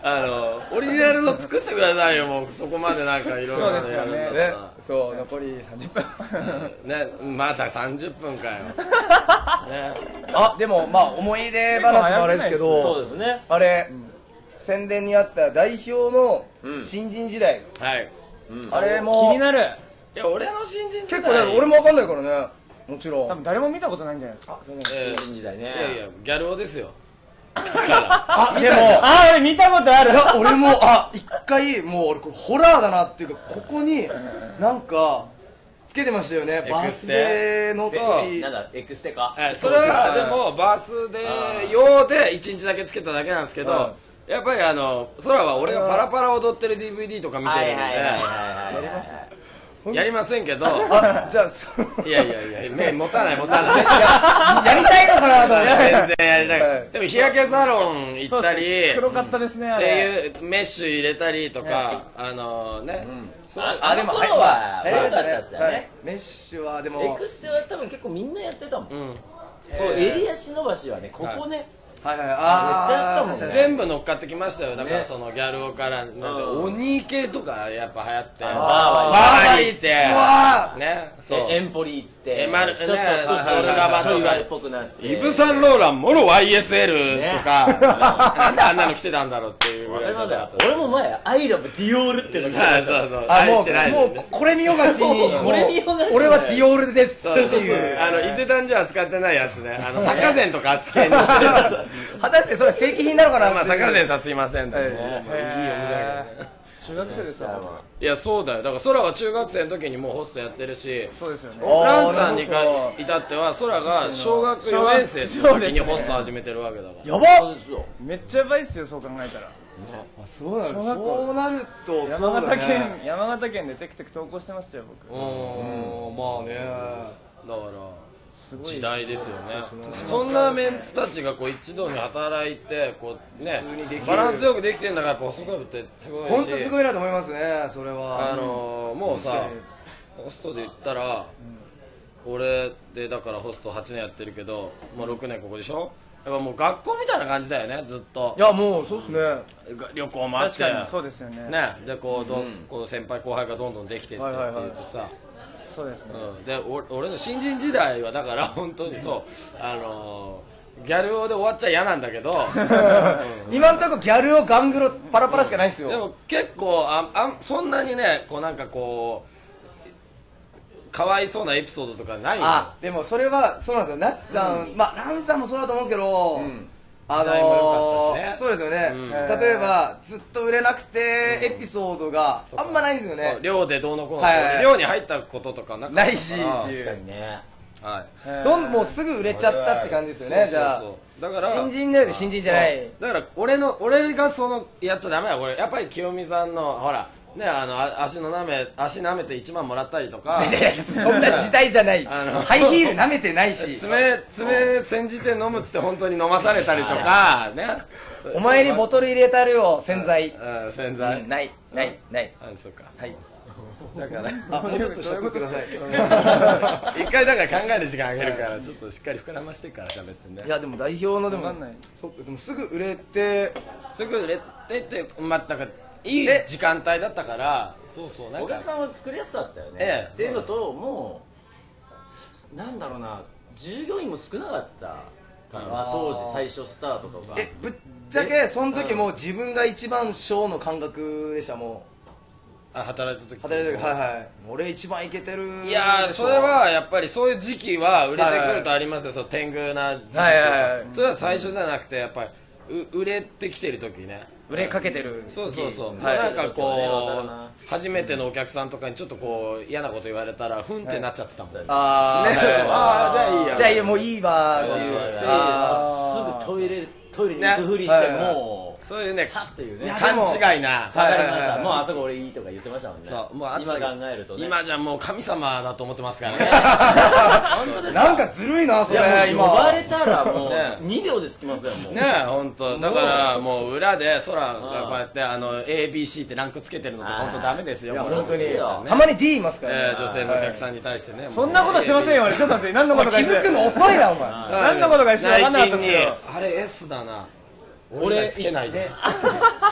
あのオリジナルの作ってくださいよ。もうそこまでなんかいろいろやるんだったらね、そう残りさんじゅっぷんね、まださんじゅっぷんかよ、ね、 あでもまあ思い出話もあれですけど、 そうですね。 あれ、宣伝にあった代表の新人時代、 はい、 あれ気もになる。 いや俺の新人時代結構ね俺もわかんないからね、もちろん。 多分誰も見たことないんじゃないですか。 えー新人時代ね。 いやいやギャル男ですよ。 あでもあ俺見たことある。 いや俺もあ一回もう俺これホラーだなっていうか、ここになんかつけてましたよね、バースデーのそう時。 なんだエクステか。 えそれはでもバースデー用でいちにちだけつけただけなんですけど、やっぱりあの空は俺がパラパラ踊ってる ディーブイディー とか見てるのでやりませんけど、 あじゃあそういやいやいや目持たない持たないやりたいのかなと思って全然やりたい、 はいでも日焼けサロン行ったり黒かったですねあってれ。 いうメッシュ入れたりとか、あのね、そうあでもあの頃はやりました若かったですよねはいメッシュはでもエクステは多分結構みんなやってたもん。 うんそう襟足伸ばしはねここね。 はいはい絶対あったもんねあー全部乗っかってきましたよ。だからねそのギャル男からなんでうん鬼系とかやっぱ流行って、 バーバーバリーバーバリー来てうわね、そうえエンポリ行ってエマルちょっとね少しソルガバとかちょい悪っぽくなってイブ・サンローランもろ ワイエスエル とか、なんであんなの着てたんだろうっていうぐわからりますよいだった。 俺も前アイラブディオールっていうの着てまそうしたそうそう、 あもあれしてないうもうこれ見よがしにこれ見よがし俺はディオールですってそういうあの伊勢丹じゃ使ってないやつね、あの坂膳とかあっち系に乗ってるやつ果たしてそれは正規品なのかなまあっていう坂膳さすいませんってね、 はいいいお店だけどね。 中学生ですわ。 いやそうだよ、だから空は中学生の時にもうホストやってるし、 そうですよね。 おランさんにかなるほど至っては空が小学よねん生の時にホスト始めてるわけだから。 やばっそうですよ。 めっちゃやばいっすよそう考えたら。 あそうなの小学校そうなると山そうだ形県ね山形県でテクテク投稿してましたよ僕。 うーんまあねだからすごい時代ですよね。そんなメンツたちがこう一堂に働いてこうね普通にできるバランスよくできてるんだから、やっぱ細川部ってすごいし、 本当すごいなと思いますねそれはあのー、もうさホストで言ったら、俺でだからホストはちねんやってるけど、もうろくねんここでしょ。やっぱもう学校みたいな感じだよね、ずっといやもうそうっすね旅行もあって確かにそうですよね。 ね、でこうどん、こう先輩後輩がどんどんできてってってはいはいはいいうとさ、 そうですね。 うん、でお俺の新人時代はだから本当にそう、あのー、ギャル男で終わっちゃ嫌なんだけど、 今んとこギャルをガングロパラパラしかないんですよでも結構ああそんなにねこうなんかこうかわいそうなエピソードとかないよ。 あでもそれはそうなんですよナツさん、まあランさんもそうだと思うんですけど、あ時代も良かったしのーねそうですよね、 うん例えばずっと売れなくてエピソードがあんまないんですよそうね寮でどうのこうの、 はいはいはい寮に入ったこととかなかったないしあっていう確かにね。 はいどんもうすぐ売れちゃったって感じですよねじゃあそうそうそうだから新人だよね新人じゃないだから俺の俺がそのやっちゃダメだ。俺やっぱり清美さんのほらね、あのあ足の舐め足舐めていちまんもらったりとかいやいやそんな時代じゃないあのハイヒール舐めてないし爪爪煎じて飲むっつって本当に飲まされたりとかね。 お前にボトル入れたるよ洗剤うん洗う剤んないないないあそっかはいだからあもうちょっと尺ください一回だから考える時間あげるからちょっとしっかり膨らましてから喋ってね。 いやでも代表のでもわかんないそっかでもすぐ売れてすぐ売れてってまあなんかいいえ時間帯だったからそうそうなんかお客さんは作りやすかったよね、 ええっていうのともうなんだろうな従業員も少なかったからなあー当時最初スタートとかえぶっちゃけその時もう自分が一番ショーの感覚でしたもあ働いた時う働いた時はいはい俺一番イケてるいやーそれはやっぱりそういう時期は売れてくるとありますよ、そう天狗な時期とか、 はいはいはいそれは最初じゃなくてやっぱりう売れてきてる時ね。 売れかけてるそうそうそう、 はいなんかこわかるなう初めてのお客さんとかにちょっとこう嫌なこと言われたらふんってなっちゃってたもん、ねあー、 ねはいはいあーじゃあいいやじゃあいいよもういいわっていうそうそうあすぐトイレトイレに行くふりしてねもうそういうねさっていうねいやわ勘違いな、 はいかりましはいはいたもうあそこ俺いいとか言ってましたもんねそうもうあった今けど考えるとね今じゃもう神様だと思ってますからね本当ですなんかずるいなそいれやもう呼ばれ今たらもうねにびょうで着きますよもうねえ本当だからもう裏で空がこうやってあの エービーシー ってランクつけてるのとか本当ダメですよいやこれ本当にそうよたまに D いますからねえー女性のお客さんに対してね、 そんなことしませんよ俺ちょっと待って何のお前気ことか言ってづくの遅いなお前何のことか一緒に分かんなかったですけど内勤にあれ S だな俺以外つけないで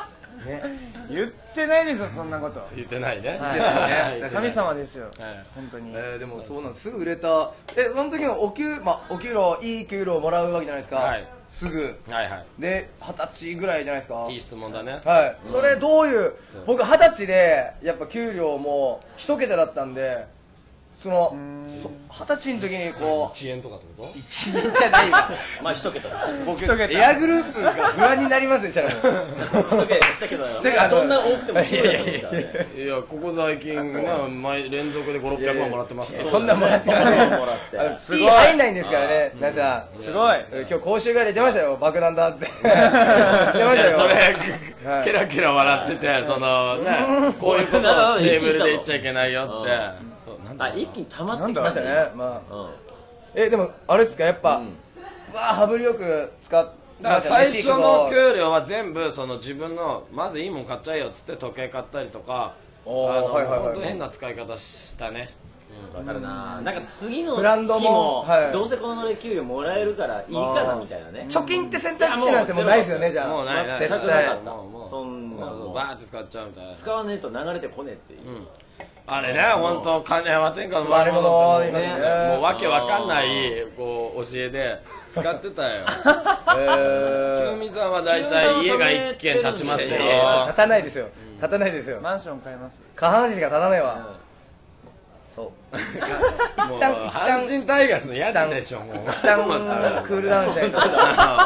言ってないですよそんなこと言ってないね。 はい言ってないね神様ですよはい本当にえー、でもそうなんです、すぐ売れた。え、その時のお給、まあ、お給料、いい給料をもらうわけじゃないですか、 はいすぐはいはで二十歳ぐらいじゃないですか。 い。いい質問だね。 はい、それどういう、 そう僕二十歳でやっぱ給料も一桁だったんで、そのそ二十歳の時にこういちえんとかってこと？ 一円じゃないわまあ一桁です僕一桁エアグループが不安になりますよしたらもう一桁一桁桁だよどんな多くても一桁ですからねいや、ここ最近な毎連続でご、ろっぴゃくまんもらってますから。 そんなもらってないもらってあのすごいいい入んないんですからね、皆さん。 すごい今日講習会で出ましたよ、爆弾だって出ましたよ。 いやそれはいケラケラ笑ってて、そのね、こういうことをテーブルで言っちゃいけないよって。そうなんだあ一気に溜まってき出ましたましたねね。まあうんえでもあれですか、やっぱ、 うんうわー羽振りよく使っだから最初の給料は全部その自分のまずいいもん買っちゃえよっつって時計買ったりとか、あおーのはいはいはい本当変な使い方したね。 わかるななんか次のブランド月ももはいどうせこのぐらい給料もらえるからいいかなみたいなね貯金って選択肢なんてもうないですよね、じゃあもうないない絶全く対なかったもうもうそんなもうバーって使っちゃうみたいな。 使わねえと流れてこねえっていうあれね、本当金は天下の座り物って言いますよねもうわけわかんないこう教えで使ってたよ。 え清美さんは大体家が一軒建ちますよ。 ーいやいや立たないですよ、立たないですよ、 マンション買います下半身しか立たないわ、そうもう旦阪神タイガースのやつでしょもう。 一旦クールダウンしないと一旦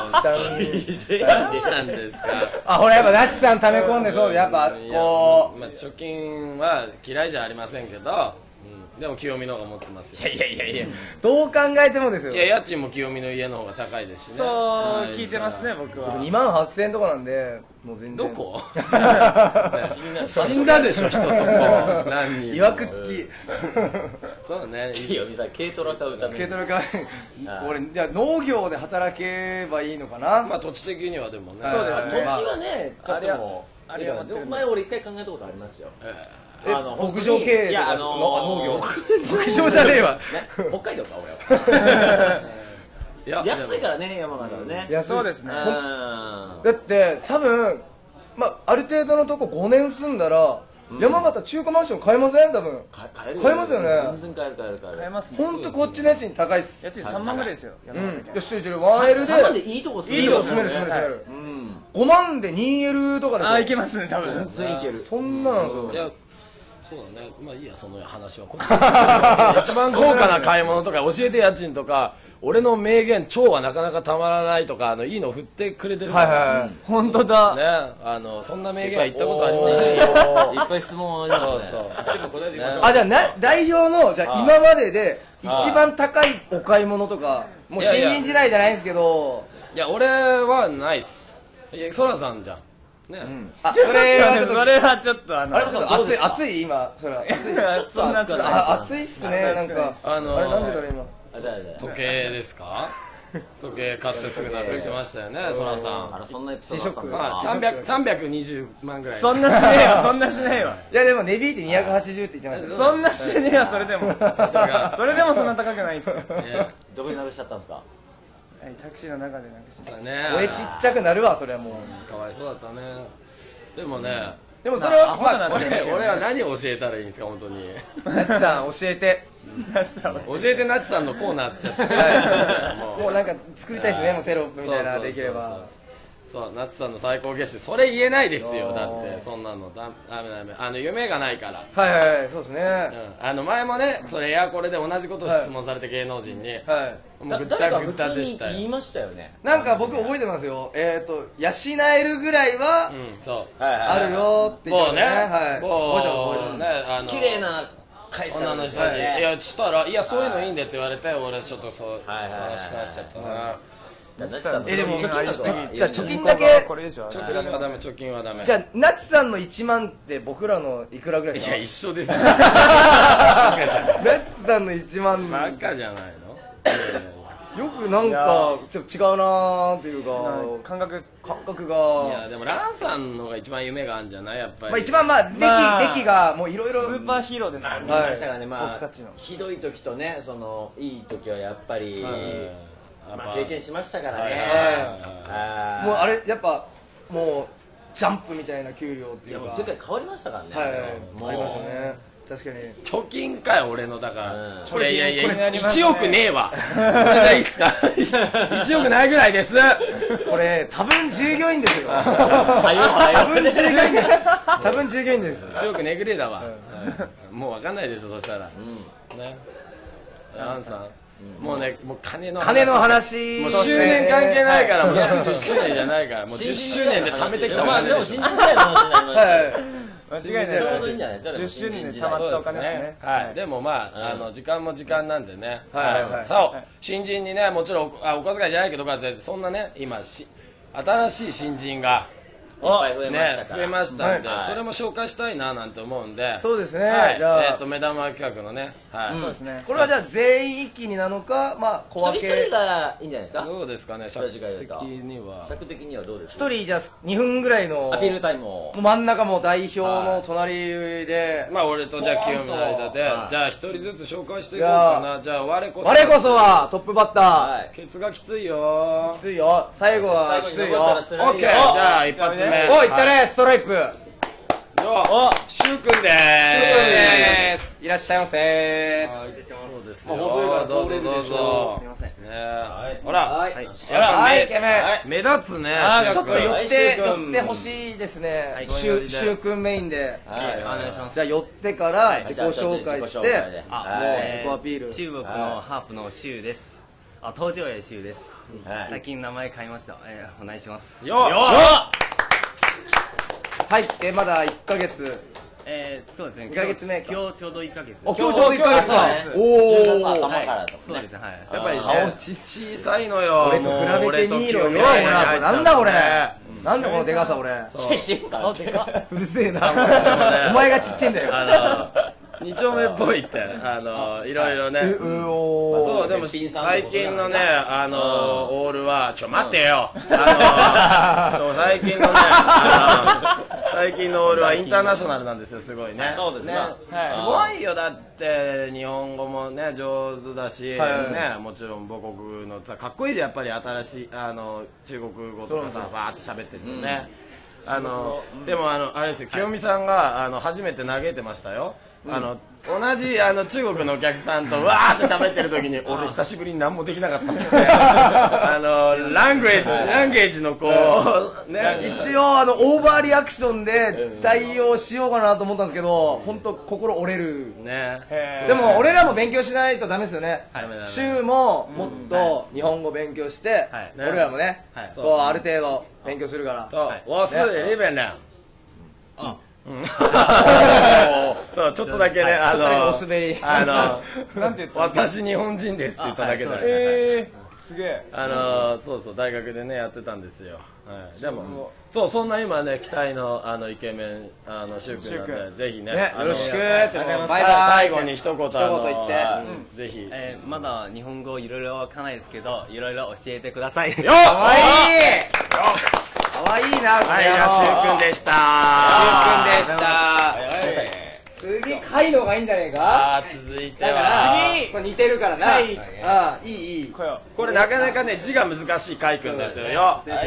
何なんですか。 あ、ほらやっぱナッチさん溜め込んでそう、やっぱいやこまあ貯金は嫌いじゃありませんけど、うん、でも清美の方が持ってますよ。 ういやいやいやどう考えてもですよ、 いや家賃も清美の家の方が高いですしね。 そうはい聞いてますね僕はにまんはっせんえんとかなんで、もう全然どこ気になる死んだでしょ人そこ何人いわくつきそうねいいよみさん軽トラ買うために軽トラ買いあー俺じゃあ農業で働けばいいのかな、 まあ土地的にはでもねそうですね土地はね買ってもあれはでも前俺一回考えたことありますよええあの牧場経営とかいやあのの農業牧場じゃねえわね北海道か俺はえいや安いからね山形はねいやそうですねうんだって多分まあある程度のとこごねん住んだら、山形中古マンション買えません多分か買える買えますよね全然買える買える買える買えますねほんとこっちの家賃高いっす家賃さんまんぐらいですようん山形よし知ってるワンエルでさんまんでいいとこ住いいとこ住めるる住める住めるうんごまんで にエル とかでしょああいけますね多分全然いけるそんななんですよいやそうだねまあいいやその話はこっち一番豪華な買い物とか教えて家賃とか俺の名言超はなかなかたまらないとかあのいいの振ってくれてるかはいらはいはい本当だねあのそんな名言は言ったことありませんよいっぱい質問ありますねそうそう結構答えていきましょうあじゃあな代表のじゃああ今までで一番高いお買い物とかもういやいや新人時代じゃないんですけどいや俺はないっすいやそらさんじゃんね、 あそれはちょっとそれはちょっとあのあれちょっと暑いどうですか暑い今それは暑いそんなちょっとあ暑いっすねなんかあのーあれなんでだろう今あだだだ時計ですか時計買ってすぐなくしてましたよねそらさんあらそんなエピソードあったんですまあかさんびゃく、さんびゃくにじゅうまんぐらいそんなしねえよそんなしねえよいやでも値引いてにひゃくはちじゅうって言ってましたよそんなしねえよそれでもさすがそれでもそんな高くないっすよねどこになくしちゃったんですかはいタクシーの中でなくしてね声ちっちゃくなるわそれはもうかわいそうだったねでもねでもそれはアホなまあんだ俺俺は何を教えたらいいんですか本当にナツさん教えて教えてなちさんのコーナーってやつはいもうなんか作りたいですねもうテロップみたいなできればそうそうなつさんの最高月収それ言えないですよだってそんなのだダメダメあの夢がないからはいはいはいそうですねうんあの前もねそれエアコレで同じことを質問されて芸能人にはいもうぐっ誰か普たぐった通にでしたよ言いましたよねなんか僕覚えてますよえっと養えるぐらいはうんそうはいはいはいあるよって言ってもうねましたねはいも覚えてます覚えてますうねあの綺麗な会社女の人に、 ねい、やしたら「いやそういうのいいんで」って言われて俺ちょっとそうはいはいはい悲しくなっちゃったなじゃあなちさんのえでも貯金額はじゃあ貯金だけこれ以上は貯金はダメ貯金はダメじゃあナツさんのいちまんって僕らのいくらぐらいですかいや一緒ですよナツさんのいちまんバカじゃないのよくなんかちょっと違うなーっていうか感覚感覚がいやでもランさんのが一番夢があるんじゃないやっぱりまあ一番まあ歴まあ歴がもういろいろスーパーヒーローですからねはいましたからねまあ僕たちのひどい時とねそのいい時はやっぱりやっぱまあ経験しましたからねはいはいはいあーもうあれやっぱもうジャンプみたいな給料っていいうかやもう世界変わりましたからね。 はいもうありますよね確かに貯金かよ俺のだから、 うんこれいやいこれありやますねいちおくねえわいいっすかいちおくないぐらいですこれ多分従業員ですよはよはよ多分従業員です多分従業員ですいちおくねぐれだわ、はいもう分かんないですよそしたら、ねアンさん、もうねもう金の話金の話もう周年関係ないからもうじゅっしゅうねんじゃないからもうじゅっしゅうねんで貯めてきたおまあでも金でしょ新人時代の話になりましたはい間違いないちょうどいいんじゃないですか。 じゅっしゅうねんで新人時代たまったお金ですねはい、でもまあ、あの時間も時間なんでね、 はいはいはいそう新人にねもちろんおあお小遣いじゃないけどそんなね今し新しい新人がいっぱい増えましたねから。 増えましたんで、 はいそれも紹介したいななんて思うんでそうですねはいじゃあえっと目玉企画のねはい、 そうですねこれはじゃあ全員一気になのかまあ小分一人一人けがいいんじゃないですか。 どうですかねそれ違い尺的だとには尺的にはどうですか。 一人じゃあにふんぐらいのアピールタイムを。 真ん中も代表の隣でまあ俺とじゃあ清美の間ではいじゃあ一人ずつ紹介していこうかなじゃあ我こそ我こそはトップバッターはい。 ケツがきついよきついよ最後は最後きついよに残ったらオッケーじゃあ一発目おいったねストライプおしゅうくんでーすいらっしゃいませそうですまあ細いからどうぞ通れるでしょうどうぞすいませんねえほらはいやっはいイぱケメン目目立つねあーしゅうくんちょっと寄っはいてシュウ君寄ってほしいですねはいしゅうしゅうくんメインではい。 お願いしますじゃあ寄ってから自己紹介してもうはい自己アピール中国のハープのシュウです。あ、東条栄シュウです。 はい最近名前変えました。えー、お願いします。 よっ入ってまだいっかげつえー、そうですね。 にかげつめか今日ちょうどいっかげつです。 お今日ちょうどいっかげつかお 10月お頭からとそうですね。はい。 やっぱりね顔小さいのよ俺ともう比べてみろよ俺と清美ほらが入っちゃうなんだ俺ねなんだこのでかさ俺そうシェン顔でかうるせえなお前がちっちゃいんだよあの二丁目っぽいってあのいろいろねううおーそうでもピンさん最近のねあのオールはちょ待ってよあのそう最近のねあの最近のオールはインターナショナルなんですよすごいねそうですねねはいすごいよだって日本語もね上手だしはいはいねもちろん母国のさかっこいいじゃんやっぱり新しいあの中国語とかさバーって喋ってるとねあのでもあのあれですよ清美さんがあの初めて嘆いてましたよあの同じあの中国のお客さんとわーって喋ってる時に俺久しぶりに何もできなかったっすねあのラングエージランゲージのこうね一応あのオーバーリアクションで対応しようかなと思ったんですけど本当心折れるねでも俺らも勉強しないとダメですよねダメダメ週ももっと日本語勉強してはい俺らもねはいこうある程度勉強するからそう我是日本人うんそうちょっとだけねあちょっとだけのお滑りあのなんて言った私日本人ですって言っただけだよえーすげえあのそうそう大学でねやってたんですよ、はい、でもそうそんな今ね期待のあのイケメンあのシュウ君なんシュウでぜひねあのねよろしくってもうバイバイ最後に一言あの一言言ってうんぜひえー、まだ日本語いろいろわからないですけど、いろいろ教えてください。 よっかわいいかわいいなこはいれじゃあシュウ君でしたシュウ君でした次回のがいいんじゃねえかさあ続いてだかはらこれ似てるからなはいああいいいいこよこれなかなかね字が難しい海君ですよよどうぞ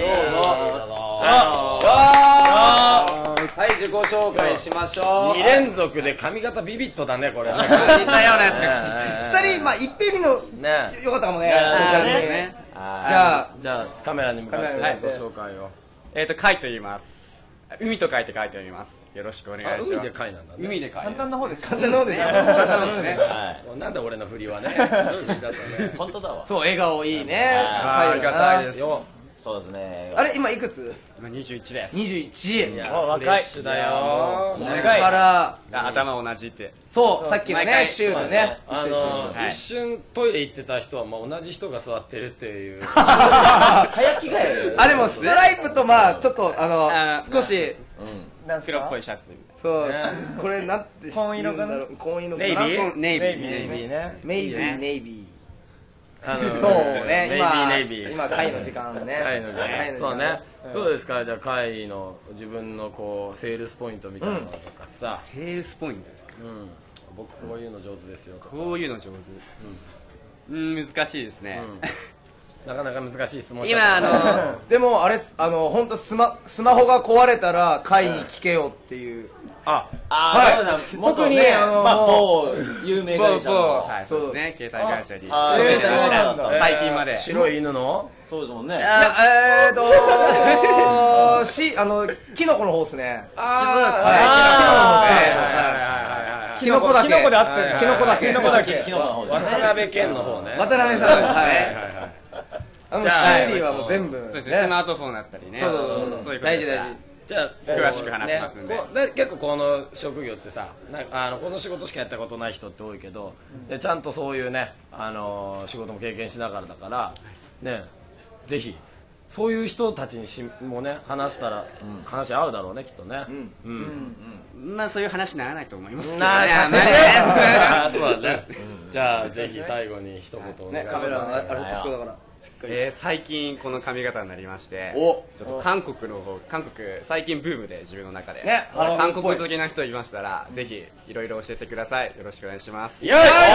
あはい自己紹介しましょうに連続で髪型ビビットだねこれ似たようなやつが来二人まあいっぺん見のねよかったかもねあー逆にねじゃあじゃあカメラに向かってカメラに向かってご紹介をえっ、と、貝と言います。海と書いて書いております。よろしくお願いしあます。 海で貝なんだね海で貝簡単な方です簡単な方ですよはいなんで俺の振りはねだったね本当だわそう笑顔いいねあーありがたいです。 よそうですねあれ今いくつ今にじゅういちです。 にじゅういちいやお若いフレッシュだよこれからあ頭同じって。 そうさっきのね毎回シューのねあ一緒一緒一緒のはい一瞬トイレ行ってた人はまあ同じ人が座ってるっていう早着替えるあでもストライプとまあちょっとあのあー少しなんすか黒っぽいシャツ。 そうねこれなんて言紺色かなうんだろう紺色かネイビーネイビー。 ネイビーネイビーねメイビーネイビあのーそうねネイビ今ーネイビー今会の時間ね会の時会の時間間そうねどうですかじゃあ会の自分のこうセールスポイントみたいなのとかさセールスポイントですか。 うん僕こういうの上手ですよとかこういうの上手。うん、難しいですね。 なかなか難しい質問今あのでもあれあの本当スマスマホが壊れたら会に聞けよっていう。 あ、 ああ、 特にあのまあ某有名会社の。 はい、そうですね。携帯会社に。 あー、携帯会社だった。 最近まで。 白い犬のそうですもんね。 いやえーとしあのキノコの方ですね。 あキノコだけ。 キノコで合ってる。 キノコだけ。 キノコだけ。 キノコの方ですね。 渡辺謙の方ね。 渡辺さん。はい。あのじゃあ修理はもう全部。 そうですね。スマートフォンだったりね。 そうそうそう。 そういうこと大事大事。 じゃあ詳しく話しますんで、 ね、こうで結構この職業ってさなんかあのこの仕事しかやったことない人って多いけど、でちゃんとそういうね、あのー仕事も経験しながらだからね、ぜひそういう人たちにしもね話したら、話合うだろうねきっとね。うんまあそういう話にならないと思いますけどね。 なあさすがあんまりねそうだね。じゃあぜひ最後に一言お願いします。 ねカメラあれあそこだから。 えー最近この髪型になりまして、 おちょっと韓国の方韓国最近ブームで自分の中で、 ね韓国好きな人いましたらぜひいろいろ教えてください。よろしくお願いします。 よい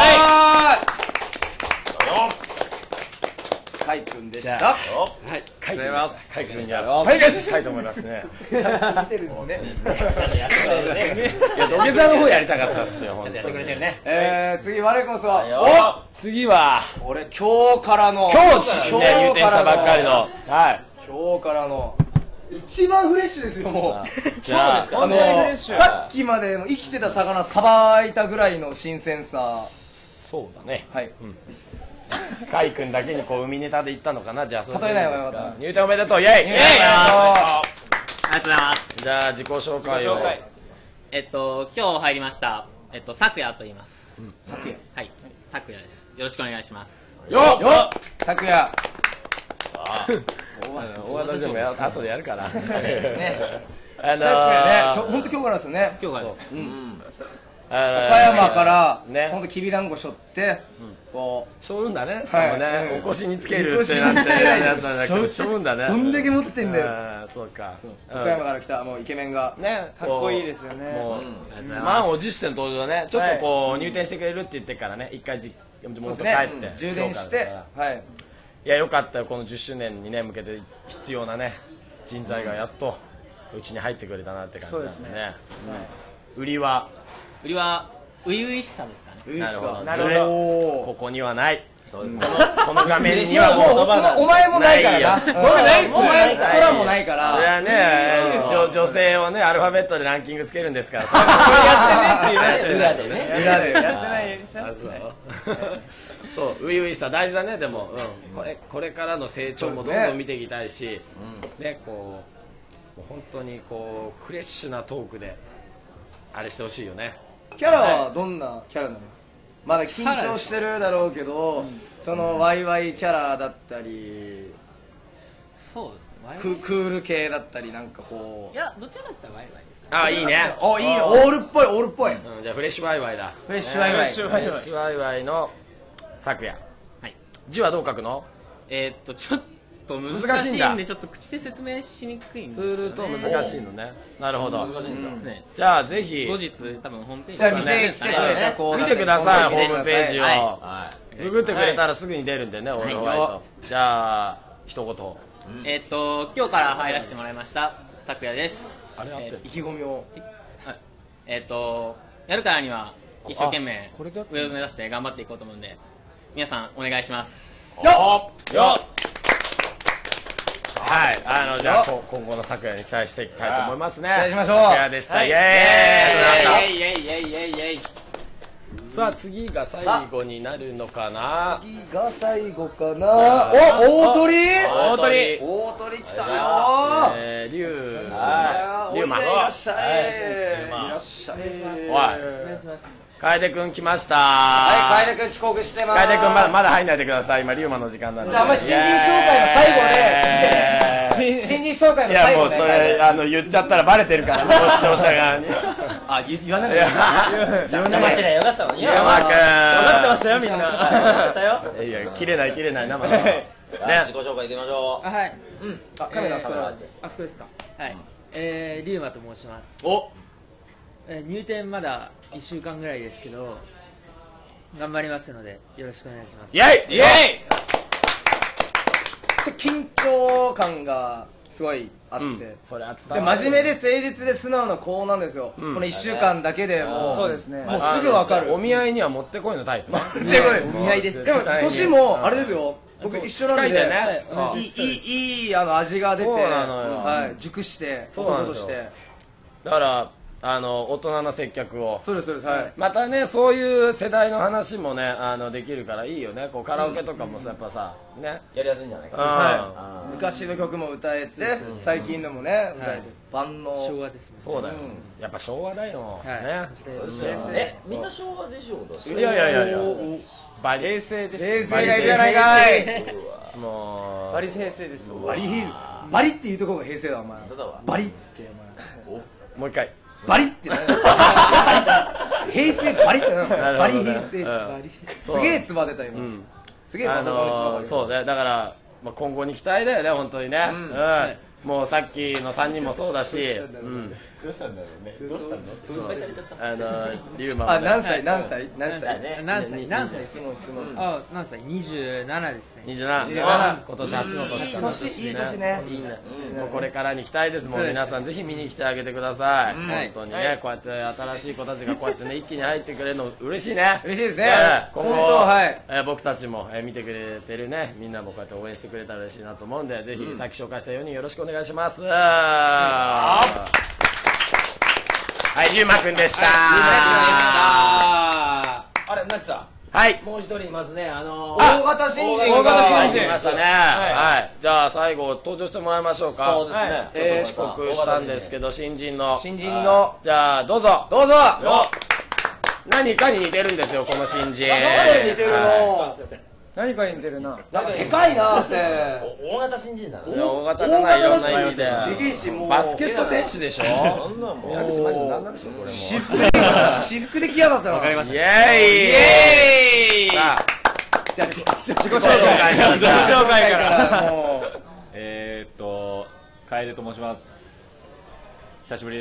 カイ君でしじゃた。 はい、カイ君でした。カイ君にはよ倍返ししたいと思いますね。 見てるんですね。 いや土下座の方やりたかったっすよ。本当にやってくれてるね。 えー次我こそはいよお次は俺今日からの境地ね今日入店したばっかりのはい。 今日からの一番フレッシュですよもう。 じゃああ本当にフレッのシュさっきまでの生きてた魚さばいたぐらいの新鮮さ。 そうだね。 はい。 カイ君だけにこう海ネタで言ったのかな。じゃあそれでいい例えないですか方がよかっ入店おめでとうイエイ。 ありがとうございます。 じゃあ自己紹介を。 紹介えっと今日入りましたえっと咲夜と言います。 昨夜はい、咲夜です。よろしくお願いします。 よっ。 よっ昨夜大和でもや後でやるから。ね。あの昨夜ね今日本当今日からですよね。 今日からです。 岡岡山からね本当きびだんごしょってこしょうんだね。しかもはいね、お腰につけるってなってやったんだけど、しょうんだね。 うどんだけ持ってんだよ。 あーそうか。うん岡山から来たもうイケメンがね、 かっこいいですよねもうありがとうございます満を持しての登場だね。ちょっとこう入店してくれるって言ってからね、一回じ地元帰って充電してはいいやよかったよ、このじゅっしゅうねんにね向けて必要なね人材がやっとうちに入ってくれたなって感じなんでね。うん売りは売りは初々しさですかね。 なるほど。 なるほどこここにはない。そうです。このこの画面にいやはもう。 もうおお前もないからな。 ないよお前ないっすよ。お前空もないかそれら。 はね、女女性をねアルファベットでランキングつけるんですから。それはやってねっていう裏でね。 裏で。 やってないですよあそうそう初々しさ大事だね。でも、うん、これこれからの成長もどんどん見ていきたいし、ねこうもう本当にこうフレッシュなトークであれしてほしいよね。 キャラはどんなキャラなの？まだ緊張してるだろうけど、そのワイワイキャラだったり、 そうですね。ワイワイククール系だったりなんかこいうやどちらかって言ったらワイワイです。 あいいね。 おいいのオールっぽいオールっぽい。 うん、じゃあフレッシュワイワイだ。 フレッシュワイワイ。 フレッシュフレッシュワイワイの昨夜。 はい。 字はどう書くの？ えー、っとちょっと難難しいんだしいんでちょっと口で説明しにくいんですすよね。 ると難しいのね。なるほど。 難しいんですよ。 ですね。 じゃあぜひ後日多分ホームページじゃあとか店来てくれた子見てくださいホームページを。 はい。 ググってくれたらすぐに出るんでね、オールホワイト。じゃあ一言。 えー、っと今日から入らせてもらいました咲夜です。 あれ合ってる意気込みを。 はい、えー、っとやるからには一生懸命これで合って上を目指して頑張っていこうと思うんで皆さんお願いします。 よっよっはい、あのじゃあこ今後の昨夜に期待していきたいと思いますね。 期待しましょう昨夜でした。イエーイ。 イエイイエイイエイイエイイエイ。 さあ次が最後になるのかな。 次が最後かな。お大鳥。 大鳥。 大鳥来たよ。 えー、龍はい龍馬。 おいでいらっしゃい。 龍馬いらっしゃい。 おいお願いします楓くん来ました。 はい、楓君遅刻してます。 楓くんまだまだ入んないでください。今龍馬の時間なんで。 じゃああんま新人紹介の最後で新人紹介いやの最後で。 もうそれあの言っちゃったらバレてるからね、視聴者側に。 あ言言わなかった。 生きりゃよかったのに。 龍馬くん。 分かってましたよみんなましたよ。 いや切れない切れない生で。 ね。自己紹介いきましょう。 あはいあカメラあそこだ。 あそこですかはいえー、リュウマと申します、 おえー入店まだいっしゅうかんぐらいですけど頑張りますのでよろしくお願いします。 イエイイエイ。 ちゃ緊張感がすごいあって、うん、 それはで真面目で誠実で素直な子なんですよ、うん、このいっしゅうかんだけでもう、 そうですね、 もうすぐ分かる。 お見合いにはもってこいのタイプ。 もってこいお見合いです。 でも年もあれですよ、僕一緒なんで、 ね、 いいいいいあの味が出て、 はい、熟して男として。 だからあの大人な接客を、 そうですそうです、はい、 またねそういう世代の話もねあのできるからいいよね。こうカラオケとかもさ、やっぱさねやりやすいんじゃないかな。 はい、昔の曲も歌えて最近のもね歌えて、万能昭和ですね。 そうだよ、やっぱ昭和だよね。 えみんな昭和でしょ。 いやいやいやいやバリ平成です。 平成がいいじゃないかい。 もうバリ平成です。 バリバリっていうところが平成だお前。バリってお前もう一回バリってな平成バリってなバリ平成すげえつば出た今、すげえパソコンにつばがそうね。だから今後に期待だよね本当にね。もうさっきのさんにんもそうだし、 どうしたんだろうね。どうしたんだろう。 分析されちゃった。あのリュウマあ何歳何歳何歳何歳何歳質問質問。 あ何歳にじゅうななですね。 にじゅうなな。今年はちの年かな。 いい年いい年ね。 いいね。もうこれからに期待ですもん。皆さんぜひ見に来てあげてください。本当にねこうやって新しい子たちがこうやってね一気に入ってくれるの嬉しいね。 嬉しいですね。 今後僕たちも見てくれてるねみんなもこうやって応援してくれたら嬉しいなと思うんで、ぜひさっき紹介したようによろしくお願いします。はい、リュウマくんでした。 あれ、なきさん。 はい。 もう一人いますね。あの大型新人が来ましたね。はい。じゃあ最後登場してもらいましょうか。 そうですね。 え遅刻したんですけど新人の。 新人の。 じゃあどうぞ。 どうぞ。 何かに似てるんですよこの新人。 何かに似てるの。 何かに似てるな。 なんかでかいなせ。 大型新人だな。 大型だな、いろんな意味で。バスケット選手でしょ。宮口真理なんなんでしょこれも。 私服で私服で来やがったな。 わかりました。イエーイ。さあ、 じゃあ自己紹介から自己紹介からもうえっと楓と申します。久しぶりです。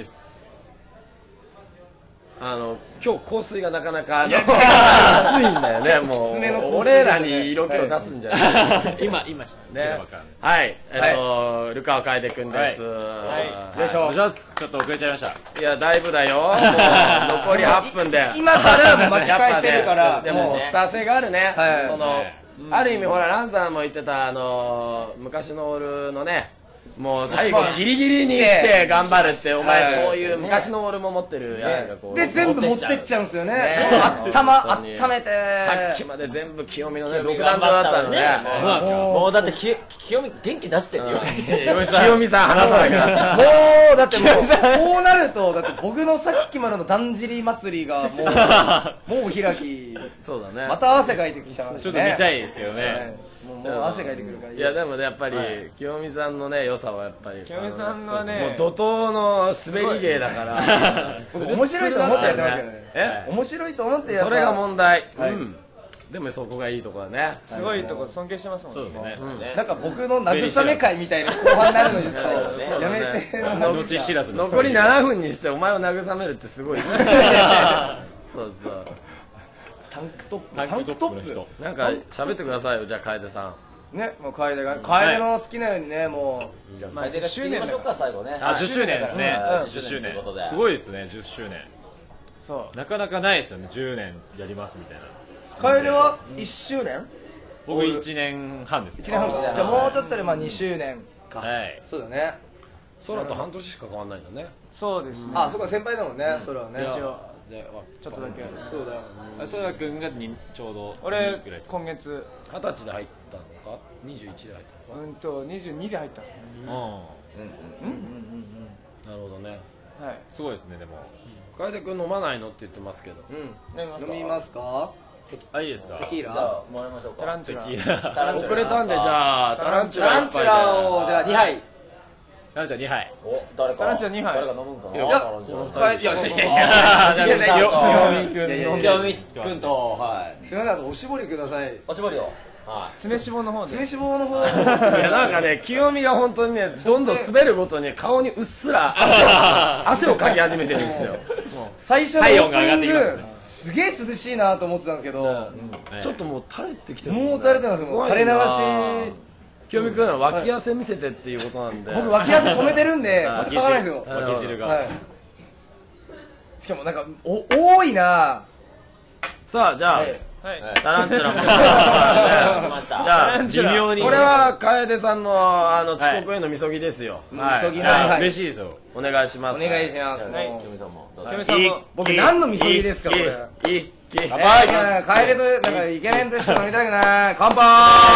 あの今日香水がなかなかきついんだよね。もう俺らに色気を出すんじゃない今今ね。はい、えっとルカワ楓くんです。 はいよいしょ。ちょっと遅れちゃいました。 いやだいぶだよ。もう残りはっぷんで今から巻き返してるから。 でもスター性があるね。そのある意味ほらランさんも言ってたあの昔のオールのね、もう最後ギリギリに来て頑張るって、お前そういう昔の俺も持ってるやつがこうで全部持ってっちゃうんですよね。あったま温めてさっきまで全部清美のね独壇場だったのね。 もうだって清美元気出してるよ。 清美さん話さないからもうだってもうこうなるとだって僕のさっきまでのだんじり祭りがもうもう開き、 そうだね。 また汗かいてきちゃう。 ちょっと見たいですけどね。 もう汗かいてくるから。 いやでもねやっぱり清美さんのね良さはやっぱり清美さんはねもう怒涛の滑り芸だから面白いと思ってやってますけどね。え面白いと思ってやって。 それが問題。でもそこがいいとこだね。 すごいとこ尊敬してますもんね。 そうですね。 なんか僕の慰め会みたいな後半になるのにさやめて。 命知らずの残りななふんにしてお前を慰めるってすごい。そうそうタンクトップタンクトップの人なんか喋ってくださいよ。じゃあ楓さんね、もう楓が楓の好きなようにね、もうじゃあ楓が知りましょうか最後ね。 あじゅっしゅうねんですね。じゅっしゅうねんすごいですね。じゅっしゅうねんそうなかなかないですよね。じゅうねんやりますみたいな。 楓はいっしゅうねん。 僕いちねんはんです。 いちねんはん。じゃあもうちょっとでまあにしゅうねんか。 はいそうだね。 空と半年しか変わんないんだね。 そうですね。 あそこは先輩だもんね。空はね一応ちょっとだけ。 そうだ。 空君がちょうど俺今月二十歳で入ったのかにじゅういちで入ったのか。 うんとにじゅうにで入ったんですね。 うんうんうんうんなるほどね。 はいすごいですね。でも楓君飲まないのって言ってますけど。 飲みますか。 あいいですか。 テキーラ。 じゃあもらいましょうか。 タランチュラ。 遅れたんでじゃあタランチュラタランチュラをじゃあにはいタランチュラにはい。 お誰か。 タランチュラにはい。 誰が飲むんかな。 いやこの二人。 いやいいやいや清美君清美君とはいすみませんあとおしぼりください。 おしぼりを。はい。 詰め脂肪の方で。 詰め脂肪の方。 いやなんかね清美が本当にねどんどん滑るごとに顔にうっすら汗を汗をかき始めてるんですよ。 最初のオープニングすげえ涼しいなと思ってたんですけど、 ちょっともう垂れてきてる。 もう垂れてます。もう垂れ流し。 清美君脇汗見せてっていうことなんで、 僕脇汗止めてるんで脇わからないですよ。 脇汁が、 はい、しかもなんかお多いな。 さあじゃあ、はいはい、 タランチュラもじゃあ微妙にこれは楓さんのあの遅刻へのみそぎですよ。 みそぎな嬉しいですよ。 お願いします。 お願いします。 清美さんも清美さんも僕何のみそぎですかこれ。 いい乾杯。楓となんかイケメンとして飲みたくない。乾杯。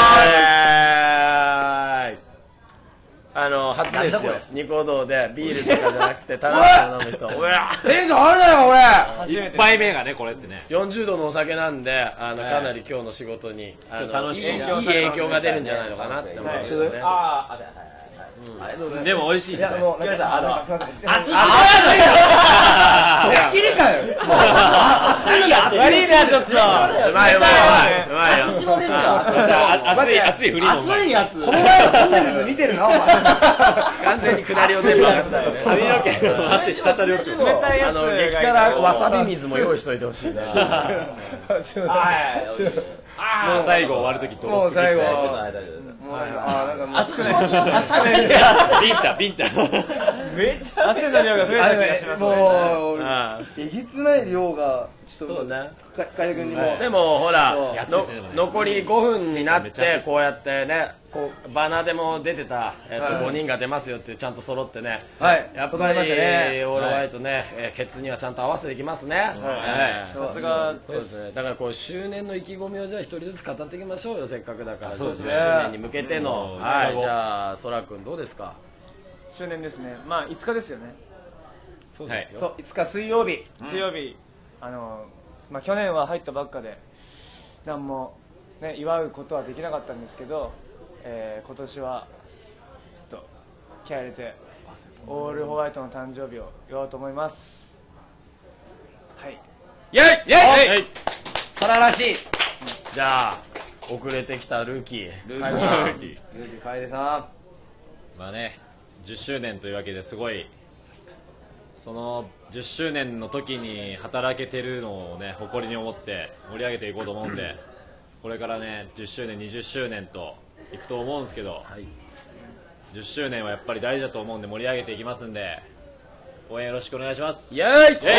あの初ですよ。ニコ動でビールとかじゃなくてタランチュラ飲む人。 テンションあるだよ俺。一杯目がねこれってね。 よんじゅうどのお酒なんで、あのかなり今日の仕事にあの楽しいいい影響が出るんじゃないのかなって思いますよね。 ああ、 でも美味しいですよ。 熱すぎ熱すドッキリかよ。 ぎやって悪いなちょっと。 うまいうまいうまいよ。 熱しですよ。 熱い熱いフリーの。 熱いやつ。 この前のトンネルズ見てるなお前。 完全に下りを全部やってたよね。 髪の毛の汗滴るよ。 冷たいやつ。 あの激辛わさび水も用意しといてほしいな。 もう最後終わるときもう最後。 熱すぎる。 ビンタビンタ。 めっちゃ汗の量が増えた気がしますね。 もうえげつない量がちょっと楓君にも。 でもほら残りごふんになってこうやってね、こうバナーでも出てたえっとごにんが出ますよってちゃんと揃ってね。やっぱりオールワイトねケツにはちゃんと合わせていきますね。 さすがそうですね。だからこう周年の意気込みをじゃあ一人ずつ語っていきましょうよ、せっかくだから。そうですね。周年に向けての。はい。じゃあそらくんどうですか。 周年ですね。まあいつかですよね。 そうですよ。 そういつか水曜日。 水曜日あのまあ去年は入ったばっかで何もね祝うことはできなかったんですけど、えー、今年はちょっと気合い入れてオールホワイトの誕生日を祝おうと思います。はい。 イェイイェイ。 さららしい。 じゃあ遅れてきたルーキールーキールーキー楓さん。まあねじゅっしゅうねんというわけですごいそのじゅっしゅうねんの時に働けてるのをね誇りに思って盛り上げていこうと思うんで、これからねじゅっしゅうねんにじゅっしゅうねんといくと思うんですけど、はい、じゅっしゅうねんはやっぱり大事だと思うんで盛り上げていきますんで応援よろしくお願いします。 イエーイ。じ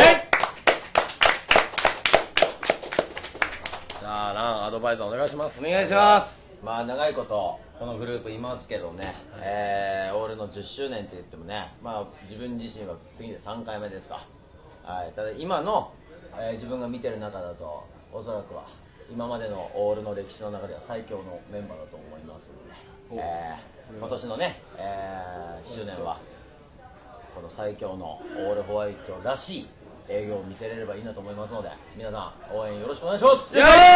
ゃあランアドバイザーお願いします。 んお願いします。 まあ長いことこのグループいますけどね、えー、オールのじゅっしゅうねんって言ってもね、まあ自分自身は次でさんかいめですか。はい、ただ今の、えー、自分が見てる中だとおそらくは今までのオールの歴史の中では最強のメンバーだと思いますので、えー、今年のね、えー、周年はこの最強のオールホワイトらしい営業を見せれればいいなと思いますので、皆さん応援よろしくお願いします。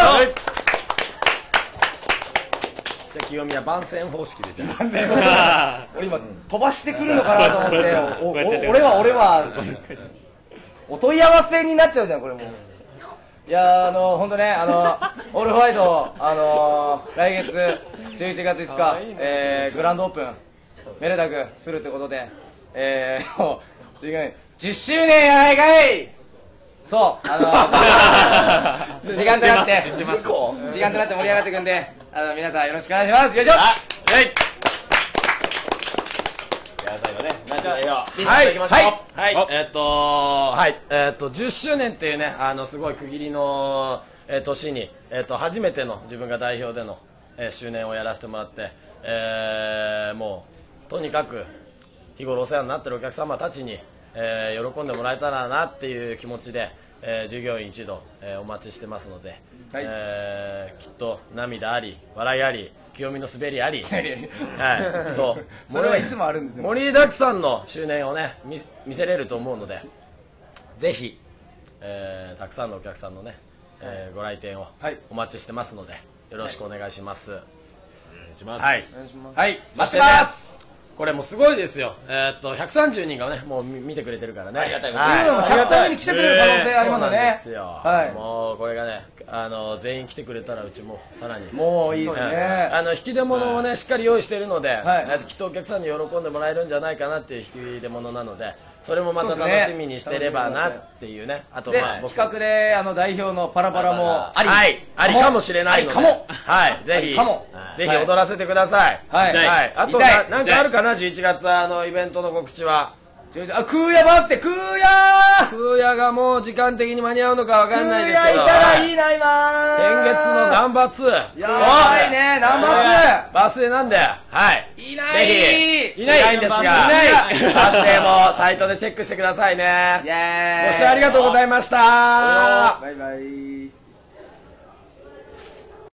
じゃあ清宮番宣方式でじゃあ俺今飛ばしてくるのかなと思っておお俺は俺はお問い合わせになっちゃうじゃんこれもう。いやーあの本当ねあのオールホワイトあのー、来月じゅういちがついつかえー、グランドオープンめでたくするってことでえー、もうじゅっしゅうねんやないかい。そうあのー、時間となって時間となって盛り上がっていくんであの皆さんよろしくお願いします。よいしょ。はい。 皆さんよね、ナイス笑顔。 はいはいはい。えっとはいえっとじゅっしゅうねんっていうねあのすごい区切りのえ年にえっと初めての自分が代表でのえ周年をやらせてもらってえもうとにかく日頃お世話になってるお客様たちにえ喜んでもらえたらなっていう気持ちでえ従業員一同えお待ちしてますので。はい、えー、きっと涙あり笑いあり清美の滑りありはいとそれはいつもあるんで盛りだくさんの周年をね 見, 見せれると思うのでぜひ、えー、たくさんのお客さんのね、えー、ご来店をお待ちしてますのでよろしくお願いします。はい、 お願いします。 はい、 はい、待ってます。 これもすごいですよ。えー、っとひゃくさんじゅうにんがねもう見てくれてるからね。 ありがたい。 はい。ひゃくさんじゅうにん来てくれる可能性ありますよね。 そうなんですよ。はい。もうこれがねあの全員来てくれたらうちもさらにもういいですね。 あの引き出物をねしっかり用意しているので、きっとお客さんに喜んでもらえるんじゃないかなっていう引き出物なので、 それもまた楽しみにしてればなっていうね。あとでまあ僕企画であの代表のパラパラもあり、 はいありかもしれないので、 ありかもはいぜひありかもぜひ踊らせてください。 はいはいあと痛いななんかあるかなじゅういちがつあのイベントの告知は。 あ、クーヤバースデー、クーヤークーヤがもう時間的に間に合うのかわかんないですけど、 クーヤいたらいいな今先月のナンバーツーやばいねナンバーツーバースデーなんで、はいいないぜひいないんですが、 いないバースデーもサイトでチェックしてくださいね。 イエーイご視聴ありがとうございました。 バイバイ。